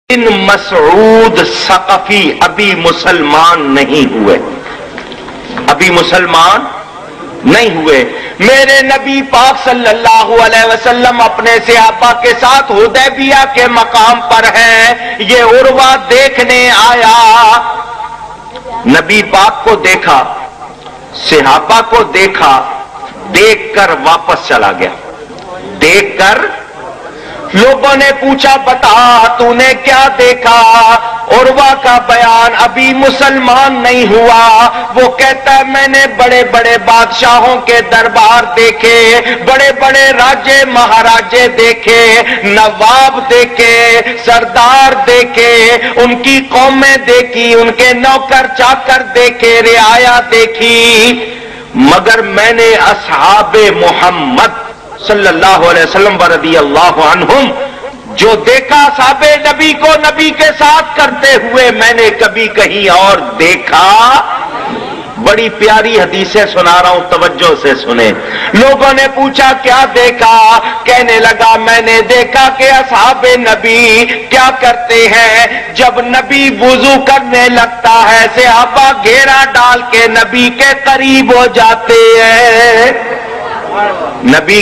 ان مسعود ثقفی ابھی مسلمان نہیں ہوئے، ابھی مسلمان نہیں ہوئے۔ میرے نبی پاک صلی اللہ علیہ وسلم اپنے صحابہ کے ساتھ حدیبیہ کے مقام پر ہیں، یہ عروہ دیکھنے آیا، نبی پاک کو دیکھا، صحابہ کو دیکھا، دیکھ کر واپس چلا گیا۔ دیکھ کر لوگوں نے پوچھا بتا تو نے کیا دیکھا؟ عروہ کا بیان، ابھی مسلمان نہیں ہوا۔ وہ کہتا ہے میں نے بڑے بڑے بادشاہوں کے دربار دیکھے، بڑے بڑے راجے مہاراجے دیکھے، نواب دیکھے، سردار دیکھے، ان کی قومیں دیکھی، ان کے نوکر چاکر دیکھے، رعایا دیکھی، مگر میں نے اصحاب محمد صلی اللہ علیہ وسلم رضی اللہ عنہم جو دیکھا صحاب نبی کو نبی کے ساتھ کرتے ہوئے میں نے کبھی کہیں اور دیکھا۔ بڑی پیاری حدیثیں سنا رہا ہوں، توجہ سے سنیں۔ لوگوں نے پوچھا کیا دیکھا؟ کہنے لگا میں نے دیکھا کہ اصحاب نبی کیا کرتے ہیں، جب نبی وضو کرنے لگتا ہے صحابہ گھیرا ڈال کے نبی کے قریب ہو جاتے ہیں۔ نبی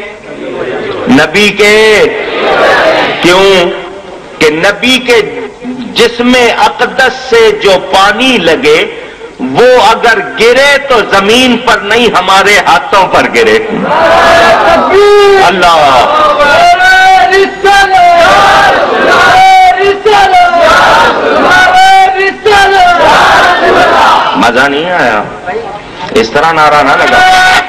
کے کیوں کہ نبی کے جسم اقدس سے جو پانی لگے وہ اگر گرے تو زمین پر نہیں ہمارے ہاتھوں پر گرے۔ اللہ مزہ نہیں آیا؟ اس طرح نعرہ نہ لگا۔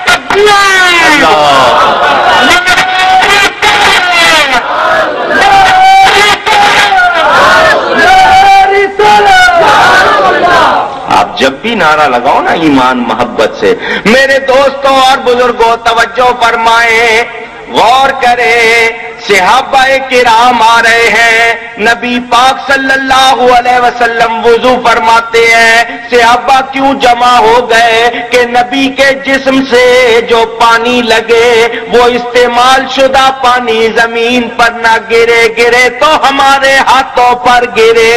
آپ جب بھی نعرہ لگاؤ نا ایمان محبت سے۔ میرے دوستوں اور بزرگوں توجہ فرمائیں، غور کریں، صحابہ کرام آ رہے ہیں، نبی پاک صلی اللہ علیہ وسلم وضو فرماتے ہیں، صحابہ کیوں جمع ہو گئے کہ نبی کے جسم سے جو پانی لگے وہ استعمال شدہ پانی زمین پر نہ گرے، گرے تو ہمارے ہاتھوں پر گرے۔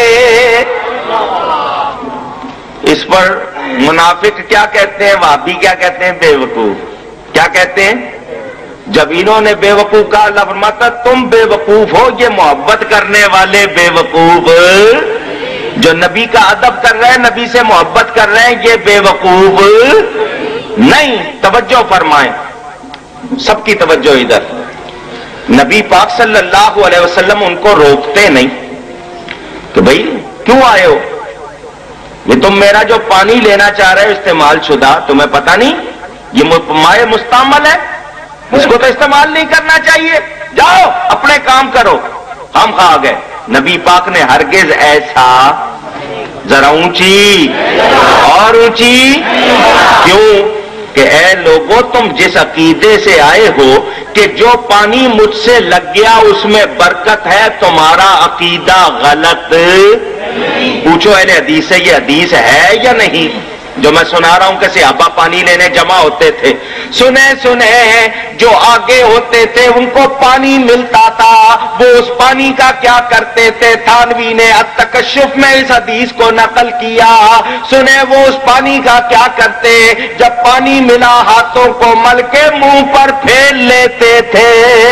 اس پر منافق کیا کہتے ہیں، وہابی کیا کہتے ہیں، بے وقوف کیا کہتے ہیں؟ جب انہوں نے بے وقوف کا لفظ مت تم بے وقوف ہو، یہ محبت کرنے والے بے وقوف، جو نبی کا ادب کر رہے ہیں، نبی سے محبت کر رہے ہیں، یہ بے وقوف نہیں۔ توجہ فرمائیں، سب کی توجہ ادھر۔ نبی پاک صلی اللہ علیہ وسلم ان کو روکتے نہیں کہ بھئی کیوں آئے ہو؟ یہ تم میرا جو پانی لینا چاہ رہے ہو استعمال شدہ، تمہیں پتہ نہیں یہ مائع مستعمل ہے، اس کو تو استعمال نہیں کرنا چاہیے، جاؤ اپنے کام کرو۔ ہم آ گئے۔ نبی پاک نے ہرگز ایسا، ذرا اونچی اور اونچی، کیوں کہ اے لوگوں تم جس عقیدے سے آئے ہو کہ جو پانی مجھ سے لگ گیا اس میں برکت ہے، تمہارا عقیدہ غلط۔ پوچھو اہل حدیث سے یہ حدیث ہے یا نہیں جو میں سنا رہا ہوں کہ صحابہ پانی لینے جمع ہوتے تھے؟ سنے جو آگے ہوتے تھے ان کو پانی ملتا تھا، وہ اس پانی کا کیا کرتے تھے؟ تھانوی نے التکشف میں اس حدیث کو نقل کیا۔ سنے وہ اس پانی کا کیا کرتے؟ جب پانی ملا ہاتھوں کو مل کے منہ پر پھیر لیتے تھے،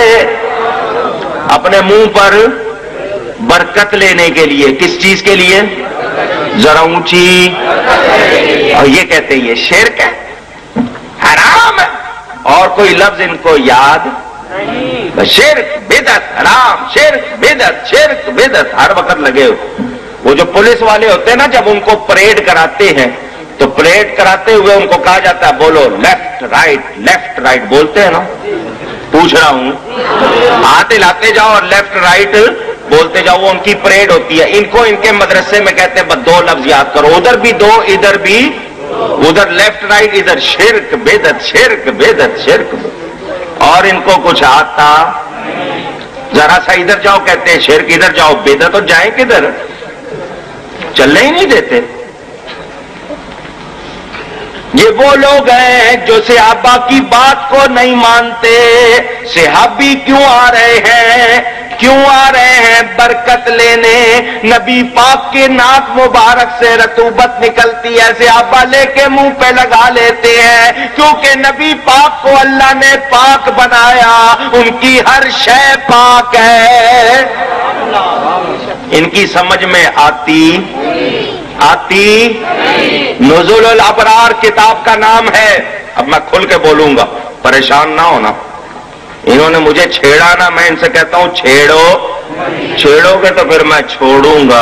اپنے منہ پر برکت لینے کے لیے۔ کس چیز کے لیے؟ ذرا اونچی۔ اور یہ کہتے ہیں یہ شرک ہے، حرام ہے، اور کوئی لفظ ان کو یاد نہیں۔ شرک بدعت حرام، شرک بدعت، شرک بدعت ہر وقت لگے ہو۔ وہ جو پولیس والے ہوتے ہیں نا، جب ان کو پریڈ کراتے ہیں تو پریڈ کراتے ہوئے ان کو کہا جاتا ہے بولو لیفٹ رائٹ بولتے ہیں نا، پوچھ رہا ہوں، ہاتھ ہلاتے جاؤ اور لیفٹ رائٹ بولتے جاؤ، وہ ان کی پریڈ ہوتی ہے۔ ان کو ان کے مدرسے میں کہتے ہیں بس دو لفظ یاد کرو، ادھر بھی دو ادھر بھی، ادھر لیفٹ رائٹ، ادھر شرک بدعت، شرک بدعت، شرک بدعت، اور ان کو کچھ آتا ذرا سا ادھر جاؤ کہتے ہیں شرک، ادھر جاؤ بدعت، تو جائیں کدھر؟ چلنے ہی نہیں دیتے۔ یہ وہ لوگ ہیں جو صحابہ کی بات کو نہیں مانتے۔ صحابی کیوں آ رہے ہیں کیوں آ رہے ہیں برکت لینے؟ نبی پاک کے ناک مبارک سے رطوبت نکلتی ہے، صحابہ لے کے منہ پہ لگا لیتے ہیں، کیونکہ نبی پاک کو اللہ نے پاک بنایا، ان کی ہر شے پاک ہے۔ ان کی سمجھ میں آتی نزول الابرار کتاب کا نام ہے۔ اب میں کھل کے بولوں گا، پریشان نہ ہونا۔ انہوں نے مجھے چھیڑا نا، میں ان سے کہتا ہوں چھیڑو گے تو پھر میں چھوڑوں گا۔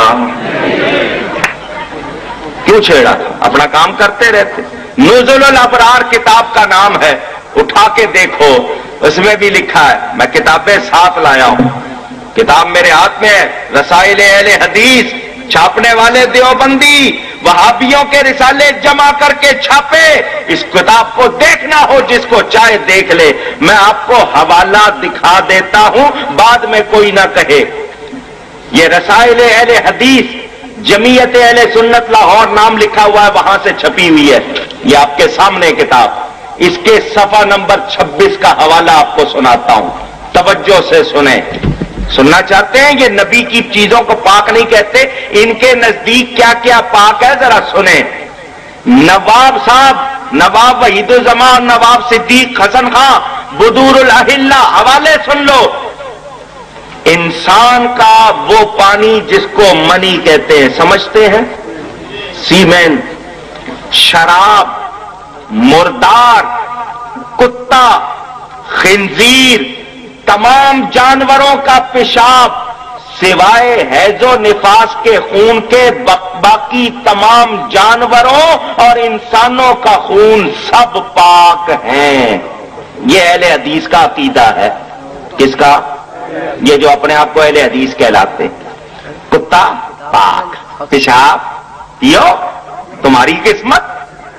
کیوں چھیڑا؟ اپنا کام کرتے رہتے۔ نزول الابرار کتاب کا نام ہے، اٹھا کے دیکھو، اس میں بھی لکھا ہے۔ میں کتابیں ساتھ لایا ہوں، کتاب میرے ہاتھ میں ہے، رسائل اہل حدیث، چھاپنے والے دیوبندی وہابیوں کے رسالے جمع کر کے چھاپے۔ اس کتاب کو دیکھنا ہو جس کو چاہے دیکھ لے، میں آپ کو حوالہ دکھا دیتا ہوں، بعد میں کوئی نہ کہے۔ یہ رسائل اہل حدیث جمعیت اہل سنت لاہور نام لکھا ہوا ہے، وہاں سے چھپی ہوئی ہے، یہ آپ کے سامنے کتاب۔ اس کے صفحہ نمبر 26 کا حوالہ آپ کو سناتا ہوں، توجہ سے سنیں۔ سننا چاہتے ہیں؟ یہ نبی کی چیزوں کو پاک نہیں کہتے، ان کے نزدیک کیا کیا پاک ہے ذرا سنیں۔ نواب صاحب، نواب وحید الزمان، نواب صدیق حسن خان، بدور الاحلہ، حوالے سن لو۔ انسان کا وہ پانی جس کو منی کہتے ہیں، سمجھتے ہیں؟ سیمنٹ، شراب، مردار، کتا، خنزیر، تمام جانوروں کا پیشاب سوائے حیض و نفاس کے خون کے باقی تمام جانوروں اور انسانوں کا خون سب پاک ہیں۔ یہ اہل حدیث کا عقیدہ ہے۔ کس کا؟ یہ جو اپنے آپ کو اہل حدیث کہلاتے۔ کتا پاک، پیشاب پیو، تمہاری قسمت۔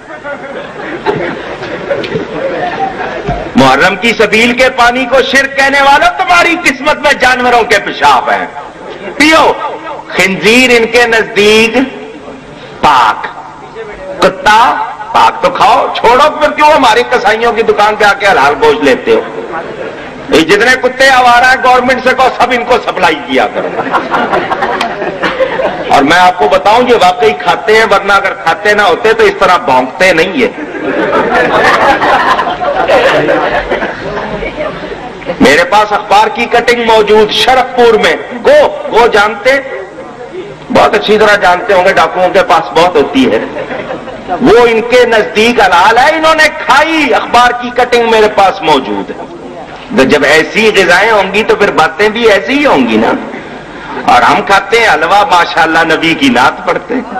محرم کی سبیل کے پانی کو شرک کہنے والوں، تمہاری قسمت میں جانوروں کے پیشاب ہیں، پیو۔ خنزیر ان کے نزدیک پاک، کتا پاک تو کھاؤ، چھوڑو پھر کیوں ہماری کسائیوں کی دکان پہ آ کے حلال گوشت لیتے ہو؟ یہ جتنے کتے آوارہ ہیں گورنمنٹ سے کہو سب ان کو سپلائی کیا کرو۔ اور میں آپ کو بتاؤں یہ واقعی کھاتے ہیں، ورنہ اگر کھاتے نہ ہوتے تو اس طرح بھونکتے نہیں ہے۔ میرے پاس اخبار کی کٹنگ موجود شرف پور میں، گو جانتے، بہت اچھی طرح جانتے ہوں گے، ڈاکوؤں کے پاس بہت ہوتی ہے، وہ ان کے نزدیک حلال ہے، انہوں نے کھائی، اخبار کی کٹنگ میرے پاس موجود ہے۔ جب ایسی غذائیں ہوں گی تو پھر باتیں بھی ایسی ہی ہوں گی نا۔ اور ہم کھاتے ہیں حلوہ، ماشاءاللہ نبی کی نعت پڑھتے ہیں۔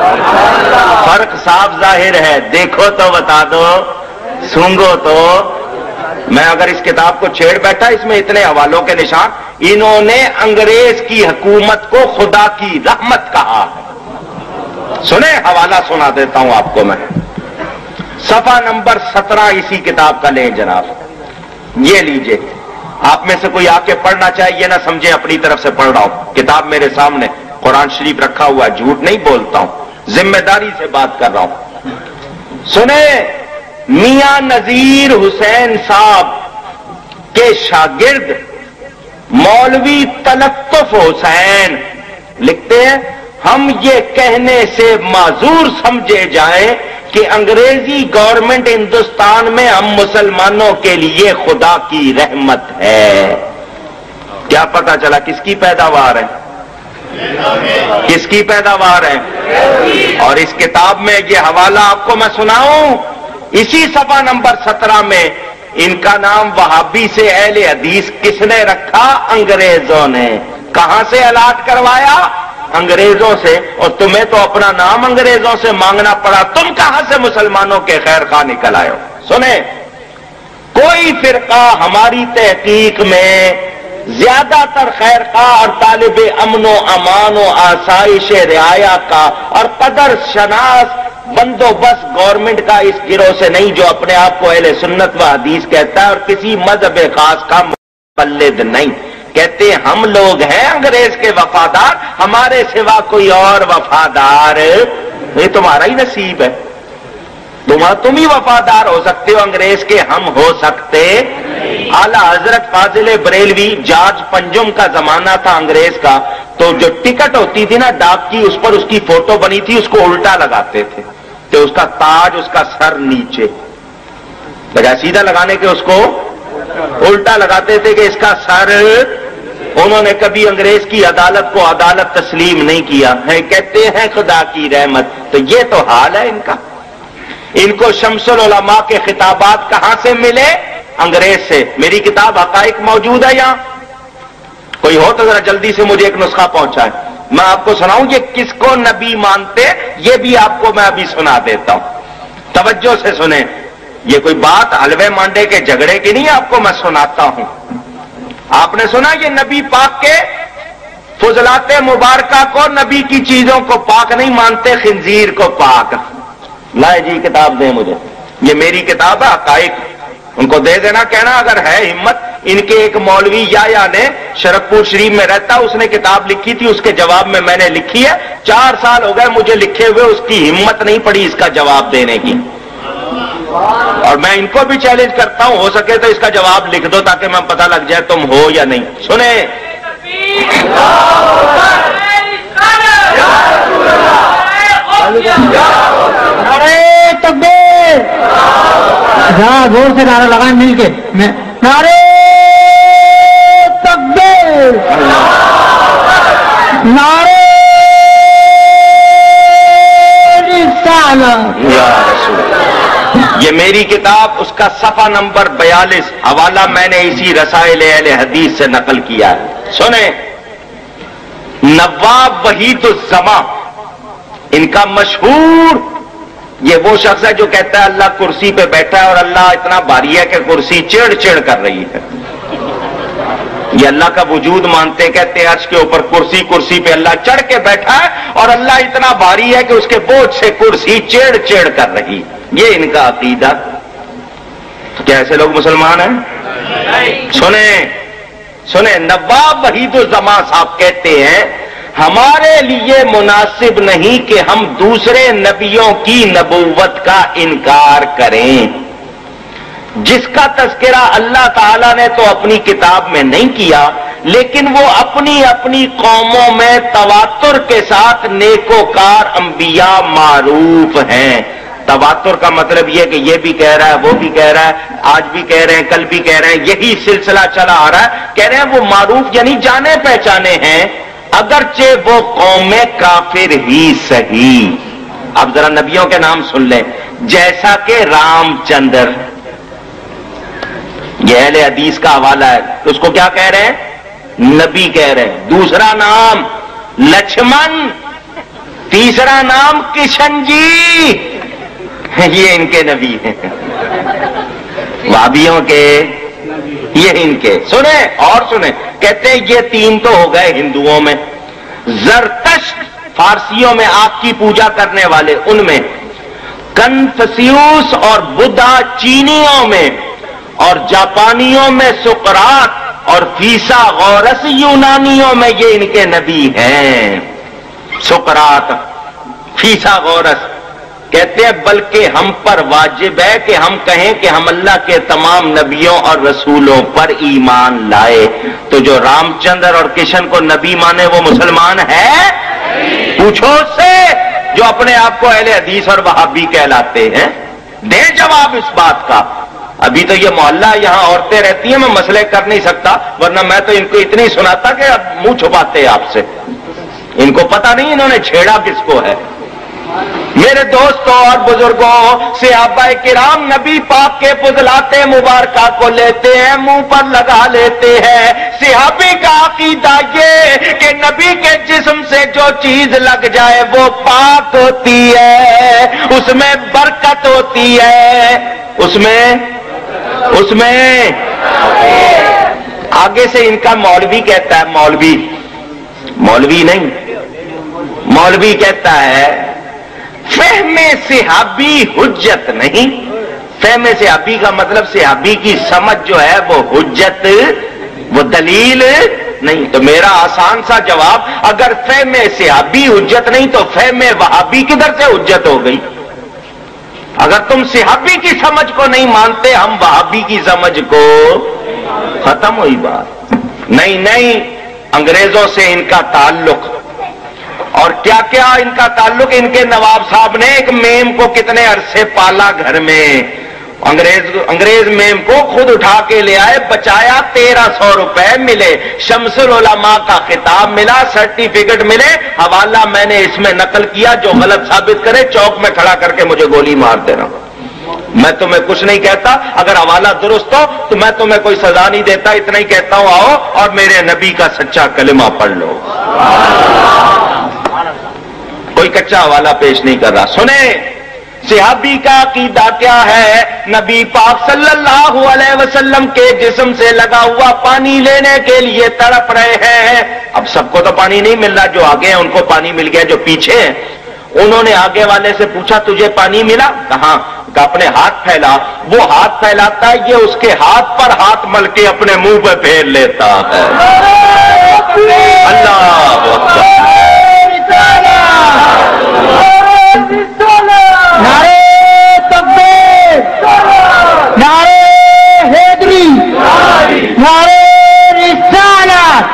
فرق صاف ظاہر ہے، دیکھو تو بتا دو، سونگو تو۔ میں اگر اس کتاب کو چھیڑ بیٹھا، اس میں اتنے حوالوں کے نشان، انہوں نے انگریز کی حکومت کو خدا کی رحمت کہا ہے۔ سنیں، حوالہ سنا دیتا ہوں آپ کو میں، صفحہ نمبر 17 اسی کتاب کا لیں جناب، یہ لیجئے۔ آپ میں سے کوئی آ کے پڑھنا چاہیے، یہ نہ سمجھے اپنی طرف سے پڑھ رہا ہوں، کتاب میرے سامنے قرآن شریف رکھا ہوا ہے، جھوٹ نہیں بولتا ہوں، ذمہ داری سے بات کر رہا ہوں۔ سنیں، میاں نذیر حسین صاحب کے شاگرد مولوی تلطف حسین لکھتے ہیں، ہم یہ کہنے سے معذور سمجھے جائیں کہ انگریزی گورنمنٹ ہندوستان میں ہم مسلمانوں کے لیے خدا کی رحمت ہے۔ کیا پتا چلا کس کی پیداوار ہے؟ کس کی پیداوار ہے؟ اور اس کتاب میں یہ حوالہ آپ کو میں سناؤں، اسی صفحہ نمبر 17 میں ان کا نام وہابی سے اہل حدیث کس نے رکھا؟ انگریزوں نے۔ کہاں سے الاٹ کروایا؟ انگریزوں سے، اور تمہیں تو اپنا نام انگریزوں سے مانگنا پڑا، تم کہاں سے مسلمانوں کے خیر خواہ نکل آئے ہو؟ سنیں، کوئی فرقہ ہماری تحقیق میں زیادہ تر خیر خواہ اور طالب امن و امان و آسائش رعایا کا اور قدر شناس بندوبست گورنمنٹ کا اس گروہ سے نہیں جو اپنے آپ کو اہل سنت و حدیث کہتا ہے، اور کسی مذہب خاص کا مقلد نہیں۔ کہتے ہیں ہم لوگ ہیں انگریز کے وفادار، ہمارے سوا کوئی اور وفادار، یہ تمہارا ہی نصیب ہے۔ तुम ही वफादार हो सकते हो, अंग्रेज के हम हो सकते। आला हजरत फाजिल बरेलवी, जॉर्ज पंजुम का जमाना था अंग्रेज का, तो जो टिकट होती थी ना डाक की, उस पर उसकी फोटो बनी थी, उसको उल्टा लगाते थे, तो उसका ताज, उसका सर नीचे लगा, सीधा लगाने के उसको उल्टा लगाते थे कि इसका सर। उन्होंने कभी अंग्रेज की अदालत को अदालत तस्लीम नहीं किया है, कहते हैं खुदा की रहमत। तो ये तो हाल है इनका। इनको शम्सुल उलमा के खिताबात कहां से मिले? अंग्रेज से। मेरी किताब हकाइक मौजूद है यहां, कोई हो तो जरा जल्दी से मुझे एक नुस्खा पहुंचाए, मैं आपको सुनाऊं ये किसको नबी मानते, ये भी आपको मैं अभी सुना देता हूं। तवज्जो से सुने, ये कोई बात हलवे मांडे के झगड़े की नहीं, आपको मैं सुनाता हूं। आपने सुना ये नबी पाक के फुजलाते मुबारका को, नबी की चीजों को पाक नहीं मानते, खिंजीर को पाक। लाए जी किताब दे मुझे, ये मेरी किताब है हकाइक, उनको दे देना, कहना अगर है हिम्मत। इनके एक मौलवी या ने शरकपुर शरीफ में रहता, उसने किताब लिखी थी, उसके जवाब में मैंने लिखी है। 4 साल हो गए मुझे लिखे हुए, उसकी हिम्मत नहीं पड़ी इसका जवाब देने की। और मैं इनको भी चैलेंज करता हूं, हो सके तो इसका जवाब लिख दो ताकि मैं पता लग जाए तुम हो या नहीं। सुने, अरे तकबीर, जरा जोर से नारा लगाएं मिलके, नारे तकबीर, नारे रिसालत। ये मेरी किताब, उसका सफा नंबर 42, हवाला मैंने इसी रसाइल अहले हदीस से नकल किया है। सुने, नवाब वहीदुज़्ज़मा, इनका मशहूर, ये वो शख्स है जो कहता है अल्लाह कुर्सी पे बैठा है और अल्लाह इतना भारी है कि कुर्सी चिड़ चिड़ कर रही है। ये अल्लाह का वजूद मानते, कहते हैं अर्श के ऊपर कुर्सी, कुर्सी पे अल्लाह चढ़ के बैठा है और अल्लाह इतना भारी है कि उसके बोझ से कुर्सी चिड़ चिड़ कर रही। ये इनका अकीदा। क्या ऐसे लोग मुसलमान हैं? सुने सुने, नवाब वहीदुज़्ज़मा साहब कहते हैं हमारे लिए मुनासिब नहीं कि हम दूसरे नबियों की नबूवत का इनकार करें। जिसका तज़किरा अल्लाह ताला ने तो अपनी किताब में नहीं किया, लेकिन वो अपनी अपनी कौमों में तवातुर के साथ नेकोकार अंबिया मारूफ हैं। तवातुर का मतलब यह कि ये भी कह रहा है, वो भी कह रहा है, आज भी कह रहे हैं, कल भी कह रहे हैं, यही सिलसिला चला आ रहा है। कह रहे हैं वो मारूफ यानी जाने पहचाने हैं, अगरचे वो कौमें काफिर ही सही। अब जरा नबियों के नाम सुन लें, जैसा कि रामचंद्र, यह अहले हदीस का हवाला है, तो उसको क्या कह रहे हैं? नबी कह रहे हैं। दूसरा नाम लक्ष्मण, तीसरा नाम किशन जी, ये इनके नबी हैं। वाबियों के, ये इनके। सुने और सुने, कहते हैं ये 3 तो हो गए हिंदुओं में। ज़रतश्त फारसियों में आग की पूजा करने वाले, उनमें कन्फ्यूशियस और बुद्धा चीनियों में, और जापानियों में सुकरात, और फीसागोरस यूनानियों में ये इनके नबी हैं। सुकरात, फीसागोरस कहते हैं बल्कि हम पर वाजिब है कि हम कहें कि हम अल्लाह के तमाम नबियों और रसूलों पर ईमान लाए। तो जो रामचंद्र और किशन को नबी माने वो मुसलमान है? पूछो उससे जो अपने आप को अहले हदीस और वहाबी कहलाते हैं, दे जवाब इस बात का। अभी तो ये मोहल्ला, यहां औरतें रहती हैं, मैं मसले कर नहीं सकता, वरना मैं तो इनको इतनी सुनाता कि अब मुंह छुपाते आपसे। इनको पता नहीं इन्होंने छेड़ा किसको है। मेरे दोस्तों और बुजुर्गों, सहाबाए किराम नबी पाक के फुज़लाते मुबारका को लेते हैं, मुंह पर लगा लेते हैं। सहाबी का अकीदा ये कि नबी के जिस्म से जो चीज लग जाए वो पाक होती है, उसमें बरकत होती है, उसमें आगे से इनका मौलवी कहता है, मौलवी नहीं, मौलवी कहता है फहमे सहाबी हुज्जत नहीं। फहमे सहाबी का मतलब सहाबी की समझ जो है वो हुज्जत, वो दलील नहीं। तो मेरा आसान सा जवाब, अगर फहमे सहाबी हुज्जत नहीं तो फहमे वहाबी किधर से हुज्जत हो गई? اگر تم صحابی کی سمجھ کو نہیں مانتے، ہم وہابی کی سمجھ کو، ختم ہوئی بات۔ نہیں، انگریزوں سے ان کا تعلق، اور کیا کیا ان کا تعلق، ان کے نواب صاحب نے ایک میم کو کتنے عرصے پالا گھر میں، انگریز میم کو خود اٹھا کے لے آئے، بچایا، 1300 روپے ملے، شمس العلماء کا خطاب ملا، سرٹیفکیٹ ملے، حوالہ میں نے اس میں نقل کیا، جو غلط ثابت کرے چوک میں کھڑا کر کے مجھے گولی مار دینا۔ میں تمہیں کچھ نہیں کہتا، اگر حوالہ درست ہو تو میں تمہیں کوئی سزا نہیں دیتا، اتنا ہی کہتا ہوں آؤ اور میرے نبی کا سچا کلمہ پڑھ لو۔ کوئی کچا حوالہ پیش نہیں کر رہا۔ سنیں صحابی کا عقیدہ کیا ہے؟ نبی پاک صلی اللہ علیہ وسلم کے جسم سے لگا ہوا پانی لینے کے لیے تڑپ رہے ہیں۔ اب سب کو تو پانی نہیں مل رہا، جو آگے ہیں ان کو پانی مل گیا، جو پیچھے ہیں انہوں نے آگے والے سے پوچھا تجھے پانی ملا؟ کہاں؟ کہ اپنے ہاتھ پھیلا۔ وہ ہاتھ پھیلاتا ہے، یہ اس کے ہاتھ پر ہاتھ مل کے اپنے منہ پہ پھیر لیتا ہے۔ اللہ اکبر۔ نعرے تکبیر، نعرے حیدری، نعرے رسالت۔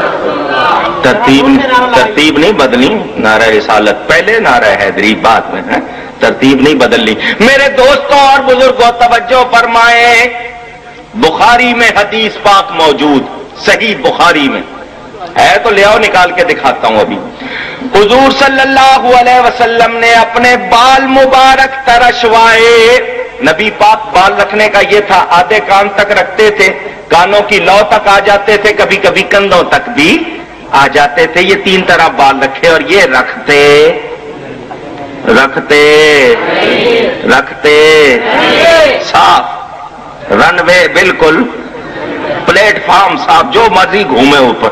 ترتیب نہیں بدلی، نعرہ رسالت پہلے، نعرہ حیدری بعد میں ہے، ترتیب نہیں بدلی۔ میرے دوستوں اور بزرگوں توجہ فرمائیں، بخاری میں حدیث پاک موجود، صحیح بخاری میں ہے تو لے آؤ، نکال کے دکھاتا ہوں ابھی۔ حضور صلی اللہ علیہ وسلم نے اپنے بال مبارک ترشوائے۔ نبی پاک بال رکھنے کا یہ تھا، آدھے کان تک رکھتے تھے، کانوں کی لو تک آ جاتے تھے، کبھی کبھی کندھوں تک بھی آ جاتے تھے، یہ 3 طرح بال رکھے، اور یہ رکھتے صاف، رن وے بالکل، پلیٹ فارم صاف، جو مرضی گھومے اوپر،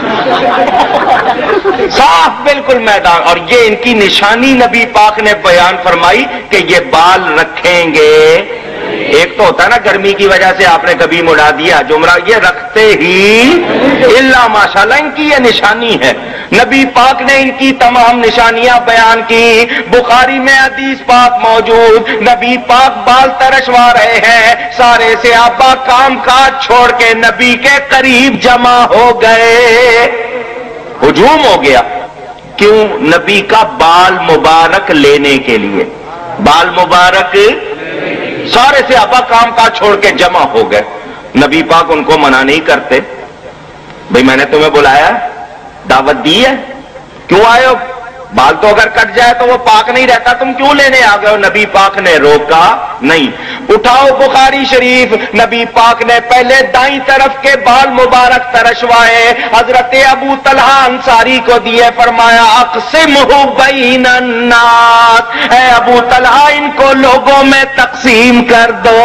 صاف بالکل میدان۔ اور یہ ان کی نشانی نبی پاک نے بیان فرمائی کہ یہ بال رکھیں گے۔ ایک تو ہوتا ہے نا گرمی کی وجہ سے آپ نے کبھی مڑا دیا جمرہ، یہ رکھتے ہی اللہ ماشاءاللہ ان کی یہ نشانی ہے۔ نبی پاک نے ان کی تمام نشانیاں بیان کی، بخاری میں حدیث پاک موجود۔ نبی پاک بال ترشوا رہے ہیں، سارے صحابہ کام کاج چھوڑ کے نبی کے قریب جمع ہو گئے، ہجوم ہو گیا۔ کیوں؟ نبی کا بال مبارک لینے کے لیے، بال مبارک، سارے صحابہ کام کاج چھوڑ کے جمع ہو گئے۔ نبی پاک ان کو منع نہیں کرتے، بھئی میں نے تمہیں بلایا، دعوت دی ہے، کیوں آئے ہو؟ بال تو اگر کٹ جائے تو وہ پاک نہیں رہتا، تم کیوں لینے آ گئے ہو؟ نبی پاک نے روکا نہیں۔ اٹھاؤ بخاری شریف، نبی پاک نے پہلے دائیں طرف کے بال مبارک ترشوائے، حضرت ابو طلحہ انصاری کو دیے، فرمایا اقسمہ بین الناس، اے ابو طلحہ ان کو لوگوں میں تقسیم کر دو۔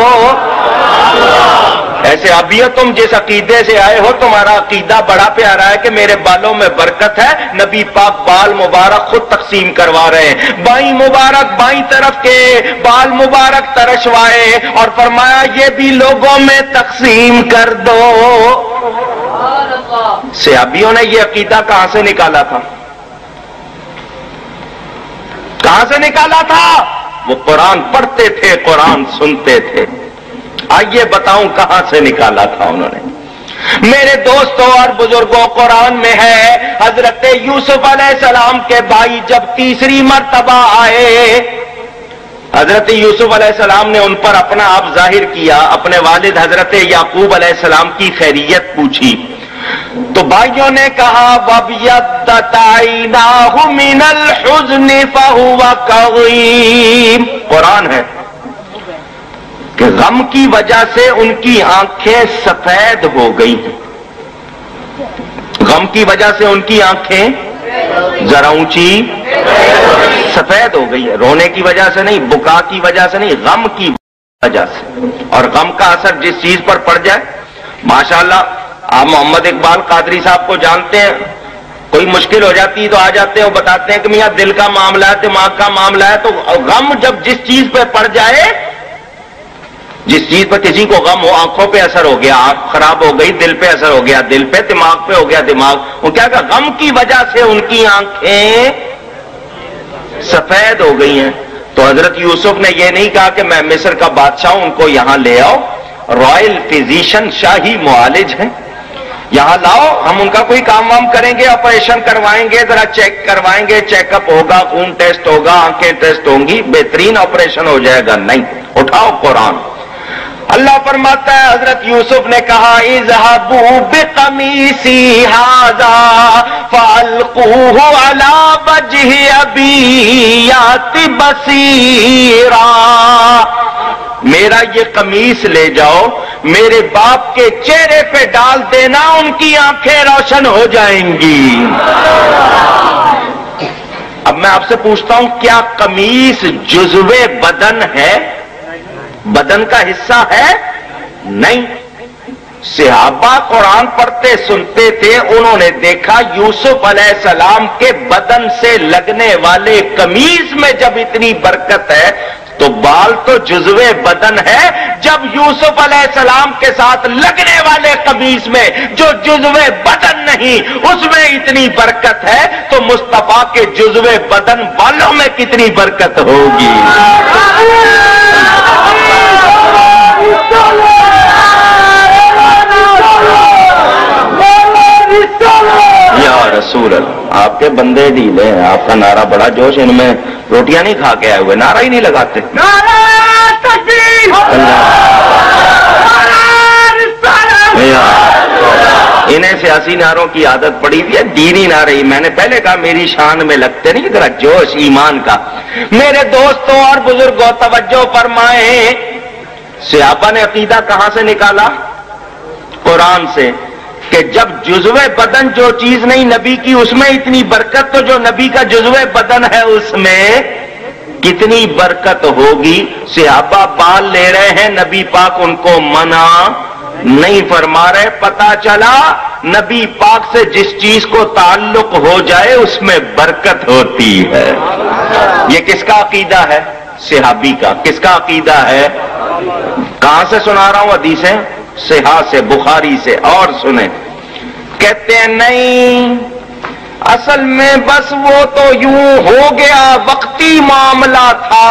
ایسے ابھی تم جس عقیدے سے آئے ہو، تمہارا عقیدہ بڑا پیارا ہے کہ میرے بالوں میں برکت ہے، نبی پاک بال مبارک خود تقسیم کروا رہے ہیں۔ بائیں مبارک، بائیں طرف کے بال مبارک ترشوائے اور فرمایا یہ بھی لوگوں میں تقسیم کر دو۔ صحابیوں نے یہ عقیدہ کہاں سے نکالا تھا؟ کہاں سے نکالا تھا؟ وہ قرآن پڑھتے تھے، قرآن سنتے تھے۔ آئیے بتاؤں کہاں سے نکالا تھا انہوں نے۔ میرے دوستوں اور بزرگوں، قرآن میں ہے حضرت یوسف علیہ السلام کے بھائی جب تیسری مرتبہ آئے، حضرت یوسف علیہ السلام نے ان پر اپنا آپ ظاہر کیا، اپنے والد حضرت یعقوب علیہ السلام کی خیریت پوچھی، تو بھائیوں نے کہا وَابْيَضَّتْ عَيْنَاهُ مِنَ الْحُزْنِ فَهُوَ كَظِيمٌ، قرآن ہے کہ غم کی وجہ سے ان کی آنکھیں سفید ہو گئی ہیں، غم کی وجہ سے ان کی آنکھیں ذرا اونچی سفید ہو گئی ہے، رونے کی وجہ سے نہیں، بکا کی وجہ سے نہیں، غم کی وجہ سے۔ اور غم کا اثر جس چیز پر پڑ جائے، ماشاءاللہ آپ محمد اقبال قادری صاحب کو جانتے ہیں، کوئی مشکل ہو جاتی تو آ جاتے ہیں، وہ بتاتے ہیں کہ میاں دل کا معاملہ ہے، دماغ کا معاملہ ہے، تو غم جب جس چیز پہ پڑ جائے، جس چیز پر کسی کو غم ہو، آنکھوں پہ اثر ہو گیا، آنکھ خراب ہو گئی، دل پہ اثر ہو گیا، دل پہ، دماغ پہ ہو گیا، دماغ، وہ کیا کہا؟ غم کی وجہ سے ان کی آنکھیں سفید ہو گئی ہیں۔ تو حضرت یوسف نے یہ نہیں کہا کہ میں مصر کا بادشاہ ہوں، ان کو یہاں لے آؤ، رائل فزیشین شاہی معالج ہیں، یہاں لاؤ، ہم ان کا کوئی کام وام کریں گے، آپریشن کروائیں گے، ذرا چیک کروائیں گے، چیک اپ ہوگا، خون ٹیسٹ ہوگا، آنکھیں ٹیسٹ ہوں گی، بہترین آپریشن ہو جائے گا۔ نہیں، اٹھاؤ قرآن۔ اللہ فرماتا ہے حضرت یوسف نے کہا اذهبوا بقمیصی ھذا فالقوه علی وجه ابی یأت بصیرا، میرا یہ قمیص لے جاؤ، میرے باپ کے چہرے پہ ڈال دینا، ان کی آنکھیں روشن ہو جائیں گی۔ اب میں آپ سے پوچھتا ہوں، کیا قمیص جزو بدن ہے؟ بدن کا حصہ ہے؟ نہیں۔ صحابہ قرآن پڑھتے سنتے تھے، انہوں نے دیکھا یوسف علیہ السلام کے بدن سے لگنے والے قمیص میں جب اتنی برکت ہے تو بال تو جزو بدن ہے، جب یوسف علیہ السلام کے ساتھ لگنے والے قمیص میں جو جزو بدن نہیں اس میں اتنی برکت ہے، تو مصطفیٰ کے جزو بدن والوں میں کتنی برکت ہوگی؟ یا رسول اللہ، آپ کے بندے ڈھیلے ہیں، آپ کا نعرہ بڑا جوش، ان میں روٹیاں نہیں کھا کے آئے ہوئے، نعرہ ہی نہیں لگاتے۔ انہیں سیاسی نعروں کی عادت پڑی تھی، دینی نعرے، میں نے پہلے کہا میری شان میں لگتے نہیں، ذرا جوش ایمان کا۔ میرے دوستوں اور بزرگوں توجہ فرمائیں، صحابہ نے عقیدہ کہاں سے نکالا؟ قرآن سے، کہ جب جزو بدن جو چیز نہیں نبی کی اس میں اتنی برکت، تو جو نبی کا جزو بدن ہے اس میں کتنی برکت ہوگی؟ صحابہ بال لے رہے ہیں، نبی پاک ان کو منع نہیں فرما رہے۔ پتا چلا نبی پاک سے جس چیز کو تعلق ہو جائے اس میں برکت ہوتی ہے۔ یہ کس کا عقیدہ ہے؟ صحابی کا۔ کس کا عقیدہ ہے؟ کہاں سے سنا رہا ہوں؟ حدیثیں صحیح سے، بخاری سے، اور سنیں۔ کہتے ہیں نہیں، اصل میں بس وہ تو یوں ہو گیا، وقتی معاملہ تھا،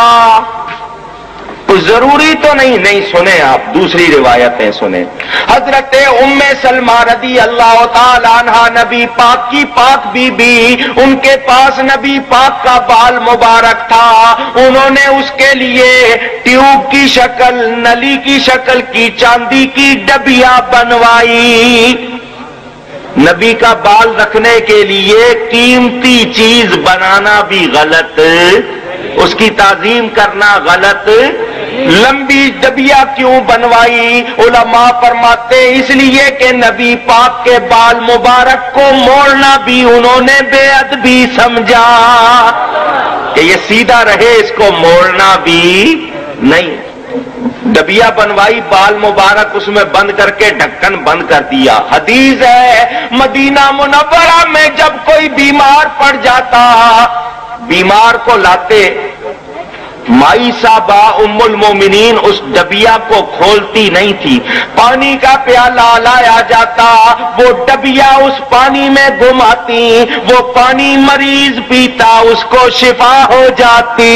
تو ضروری تو نہیں سنیں آپ دوسری روایتیں سنیں۔ حضرت ام سلمہ رضی اللہ تعالی عنہ نبی پاک کی پاک بی بی، ان کے پاس نبی پاک کا بال مبارک تھا، انہوں نے اس کے لیے ٹیوب کی شکل، نلی کی شکل کی چاندی کی ڈبیا بنوائی۔ نبی کا بال رکھنے کے لیے قیمتی چیز بنانا بھی غلط، اس کی تعظیم کرنا غلط۔ لمبی ڈبیا کیوں بنوائی؟ علماء فرماتے اس لیے کہ نبی پاک کے بال مبارک کو موڑنا بھی انہوں نے بے ادبی سمجھا، کہ یہ سیدھا رہے، اس کو موڑنا بھی نہیں۔ ڈبیا بنوائی، بال مبارک اس میں بند کر کے ڈھکن بند کر دیا۔ حدیث ہے مدینہ منورہ میں جب کوئی بیمار پڑ جاتا، بیمار کو لاتے، مائی صاحبہ ام المومنین اس ڈبیا کو کھولتی نہیں تھی، پانی کا پیالہ لایا جاتا، وہ ڈبیا اس پانی میں گھماتی، وہ پانی مریض پیتا، اس کو شفا ہو جاتی۔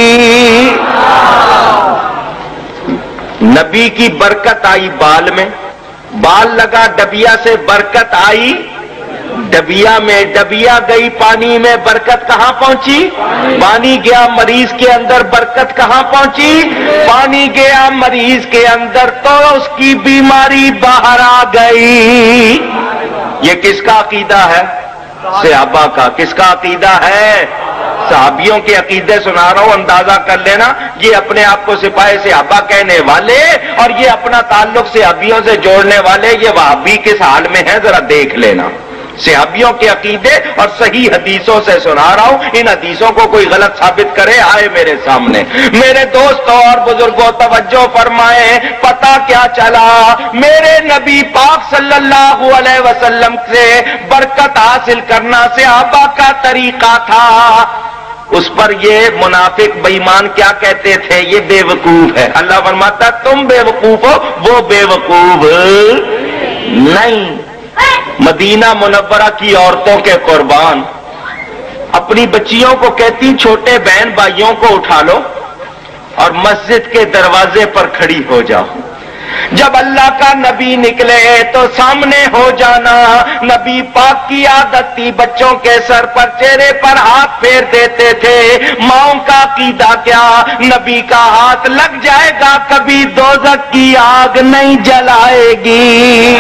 نبی کی برکت آئی بال میں، بال لگا ڈبیا سے برکت آئی ڈبیا میں، ڈبیا گئی پانی میں، برکت کہاں پہنچی؟ پانی گیا مریض کے اندر، برکت کہاں پہنچی؟ پانی گیا مریض کے اندر، تو اس کی بیماری باہر آ گئی۔ یہ کس کا عقیدہ ہے؟ صحابہ کا۔ کس کا عقیدہ ہے؟ صحابیوں کے عقیدے سنا رہا ہوں، اندازہ کر لینا، یہ اپنے آپ کو سپاہی صحابہ کہنے والے اور یہ اپنا تعلق صحابیوں سے جوڑنے والے، یہ وہابی کس حال میں ہے ذرا دیکھ لینا۔ صحابیوں کے عقیدے اور صحیح حدیثوں سے سنا رہا ہوں، ان حدیثوں کو کوئی غلط ثابت کرے آئے میرے سامنے۔ میرے دوستوں اور بزرگوں توجہ فرمائیں، پتہ کیا چلا؟ میرے نبی پاک صلی اللہ علیہ وسلم سے برکت حاصل کرنا صحابہ کا طریقہ تھا۔ اس پر یہ منافق بے ایمان کیا کہتے تھے؟ یہ بے وقوف ہے۔ اللہ فرماتا تم بے وقوف ہو، وہ بے وقوف نہیں۔ مدینہ منورہ کی عورتوں کے قربان اپنی بچیوں کو کہتی چھوٹے بہن بھائیوں کو اٹھا لو، اور مسجد کے دروازے پر کھڑی ہو جاؤ. جب اللہ کا نبی نکلے تو سامنے ہو جانا. نبی پاک کی عادت تھی بچوں کے سر پر چہرے پر ہاتھ پھیر دیتے تھے. ماؤں کا عقیدہ کیا؟ نبی کا ہاتھ لگ جائے گا کبھی دوزخ کی آگ نہیں جلائے گی.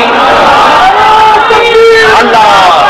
اللہ